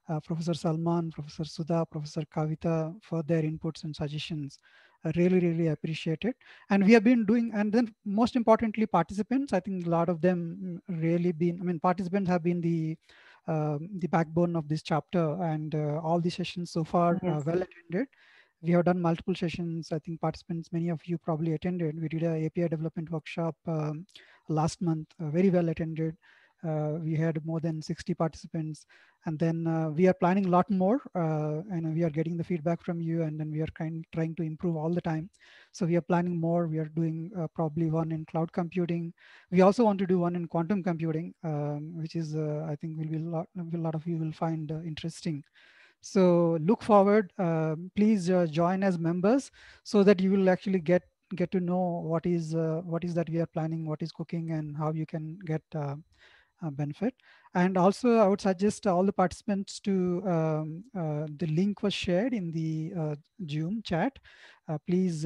Professor Salman, Professor Sudha, Professor Kavita for their inputs and suggestions. I really, really appreciate it. And we have been doing, and then most importantly, participants. I think a lot of them really been, I mean, participants have been the backbone of this chapter, and all the sessions so far well attended. We have done multiple sessions. I think participants, many of you probably attended. We did a API development workshop last month, very well attended. We had more than 60 participants, and then we are planning a lot more, and we are getting the feedback from you, and then we are trying to improve all the time. So we are planning more. We are doing probably one in cloud computing. We also want to do one in quantum computing, which is I think will be a lot of you will find interesting. So look forward. Please join as members so that you will actually get to know what is that we are planning, what is cooking, and how you can get benefit. And also, I would suggest all the participants to the link was shared in the Zoom chat. Please,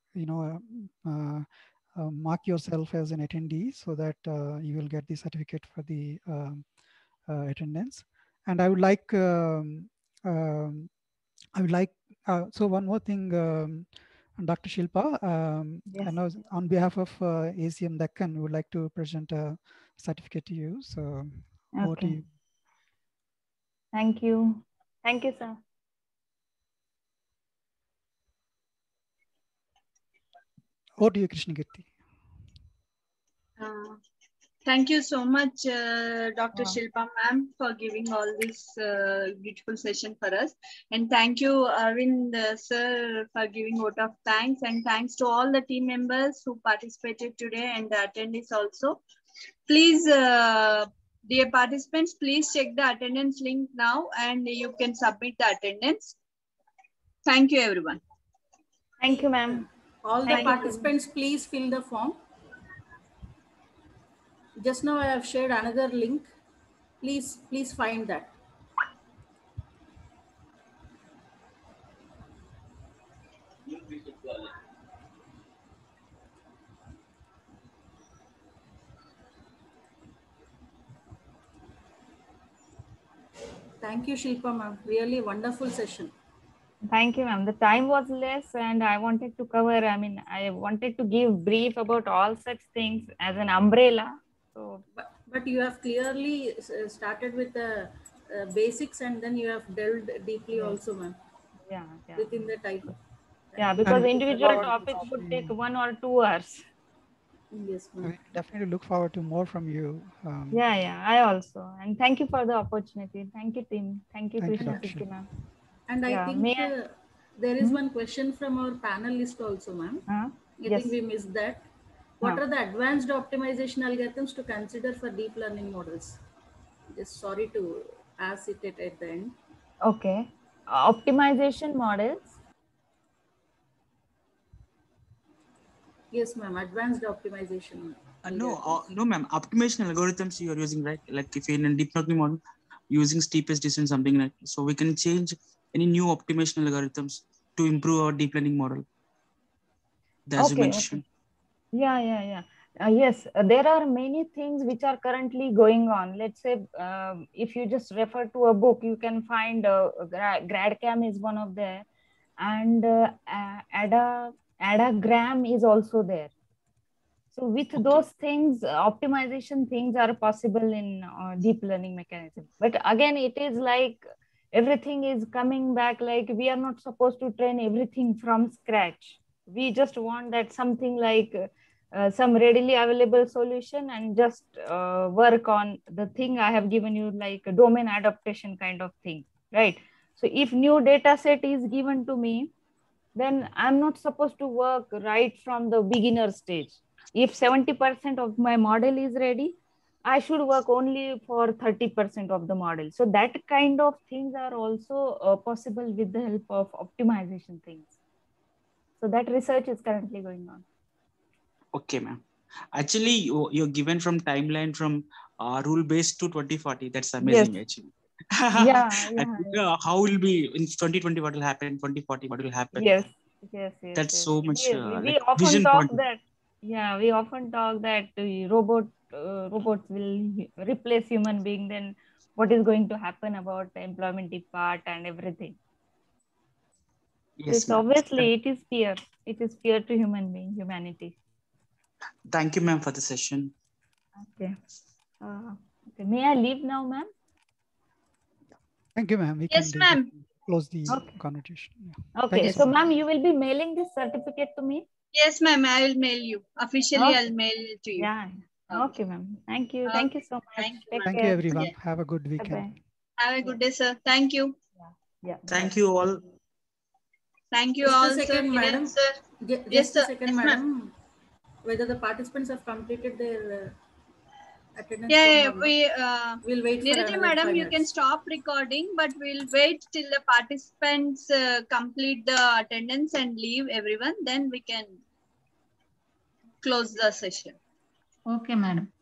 mark yourself as an attendee so that you will get the certificate for the attendance. And I would like so one more thing, Dr. Shilpa, Yes. I know on behalf of ACM Deccan, we would like to present a certificate to you. So over to Okay. you. Thank you. Thank you, sir. Over to you, Krishnagirti. Thank you so much, Dr. Wow. Shilpa ma'am, for giving all this beautiful session for us. And thank you, Arvind sir, for giving vote of thanks. And thanks to all the team members who participated today and the attendees also. Please, dear participants, please check the attendance link now and you can submit the attendance. Thank you, everyone. Thank you, ma'am. All the participants, please fill the form. Just now I have shared another link. Please find that. Thank you, Shilpa ma'am. Really wonderful session. Thank you, ma'am. The time was less and I wanted to cover, I wanted to give brief about all such things as an umbrella. So, but you have clearly started with the basics and then you have delved deeply also, ma'am. Yeah. Within the time. Yeah, because individual topics would take 1 or 2 hours. Yes, ma'am. We definitely look forward to more from you. Yeah, I also. And thank you for the opportunity. Thank you, team. Thank you, Krishnagirti ma'am. And I think there is one question from our panelist also, ma'am. I think we missed that. What are the advanced optimization algorithms to consider for deep learning models? Just sorry to ask it at the end. Okay. Optimization models. Yes, ma'am. Advanced optimization. No, ma'am. Optimization algorithms you are using, right? Like if in a deep learning model, using steepest descent, something like so, we can change any new optimization algorithms to improve our deep learning model. As you mentioned. Yeah. Yes, there are many things which are currently going on. Let's say if you just refer to a book, you can find GradCam is one of them, and Adagram is also there. So with those things, optimization things are possible in deep learning mechanism. But again, it is like everything is coming back, like we are not supposed to train everything from scratch. We just want that something like some readily available solution and just work on the thing I have given you, like a domain adaptation kind of thing, right? So if new data set is given to me, then I'm not supposed to work right from the beginner stage. If 70% of my model is ready, I should work only for 30% of the model. So that kind of things are also possible with the help of optimization things. So that research is currently going on. Okay, ma'am. Actually, you're given from timeline from rule-based to 2040. That's amazing, actually. Yeah. How will be in 2020? What will happen? 2040? What will happen? Yes. That's so much. We often talk that. Yeah, we often talk that robots will replace human being. Then what is going to happen about the employment part and everything. Yes, It's obviously it is fear. It is fear to humanity. Thank you, ma'am, for the session. Okay. Okay. May I leave now, ma'am? Thank you, ma'am. Yes, ma'am. Close the conversation. Yeah. Okay. So, ma'am, you will be mailing this certificate to me? Yes, ma'am. I will mail you. Officially, Okay. I'll mail it to you. Yeah. Okay, ma'am. Thank you. Thank you so much. Thank you, everyone. Have a good weekend. Bye-bye. Have a good day, sir. Thank you. Yeah. Thank you all. Thank you Just all, a second, sir. madam. Sir. Just Yes, a sir. second, Yes, madam. Whether the participants have completed their attendance Yeah, form yeah, or not. We'll wait for Niriti, another madam, 5 you can minutes. stop recording, but we'll wait till the participants complete the attendance and leave everyone. Then we can close the session. Okay, madam.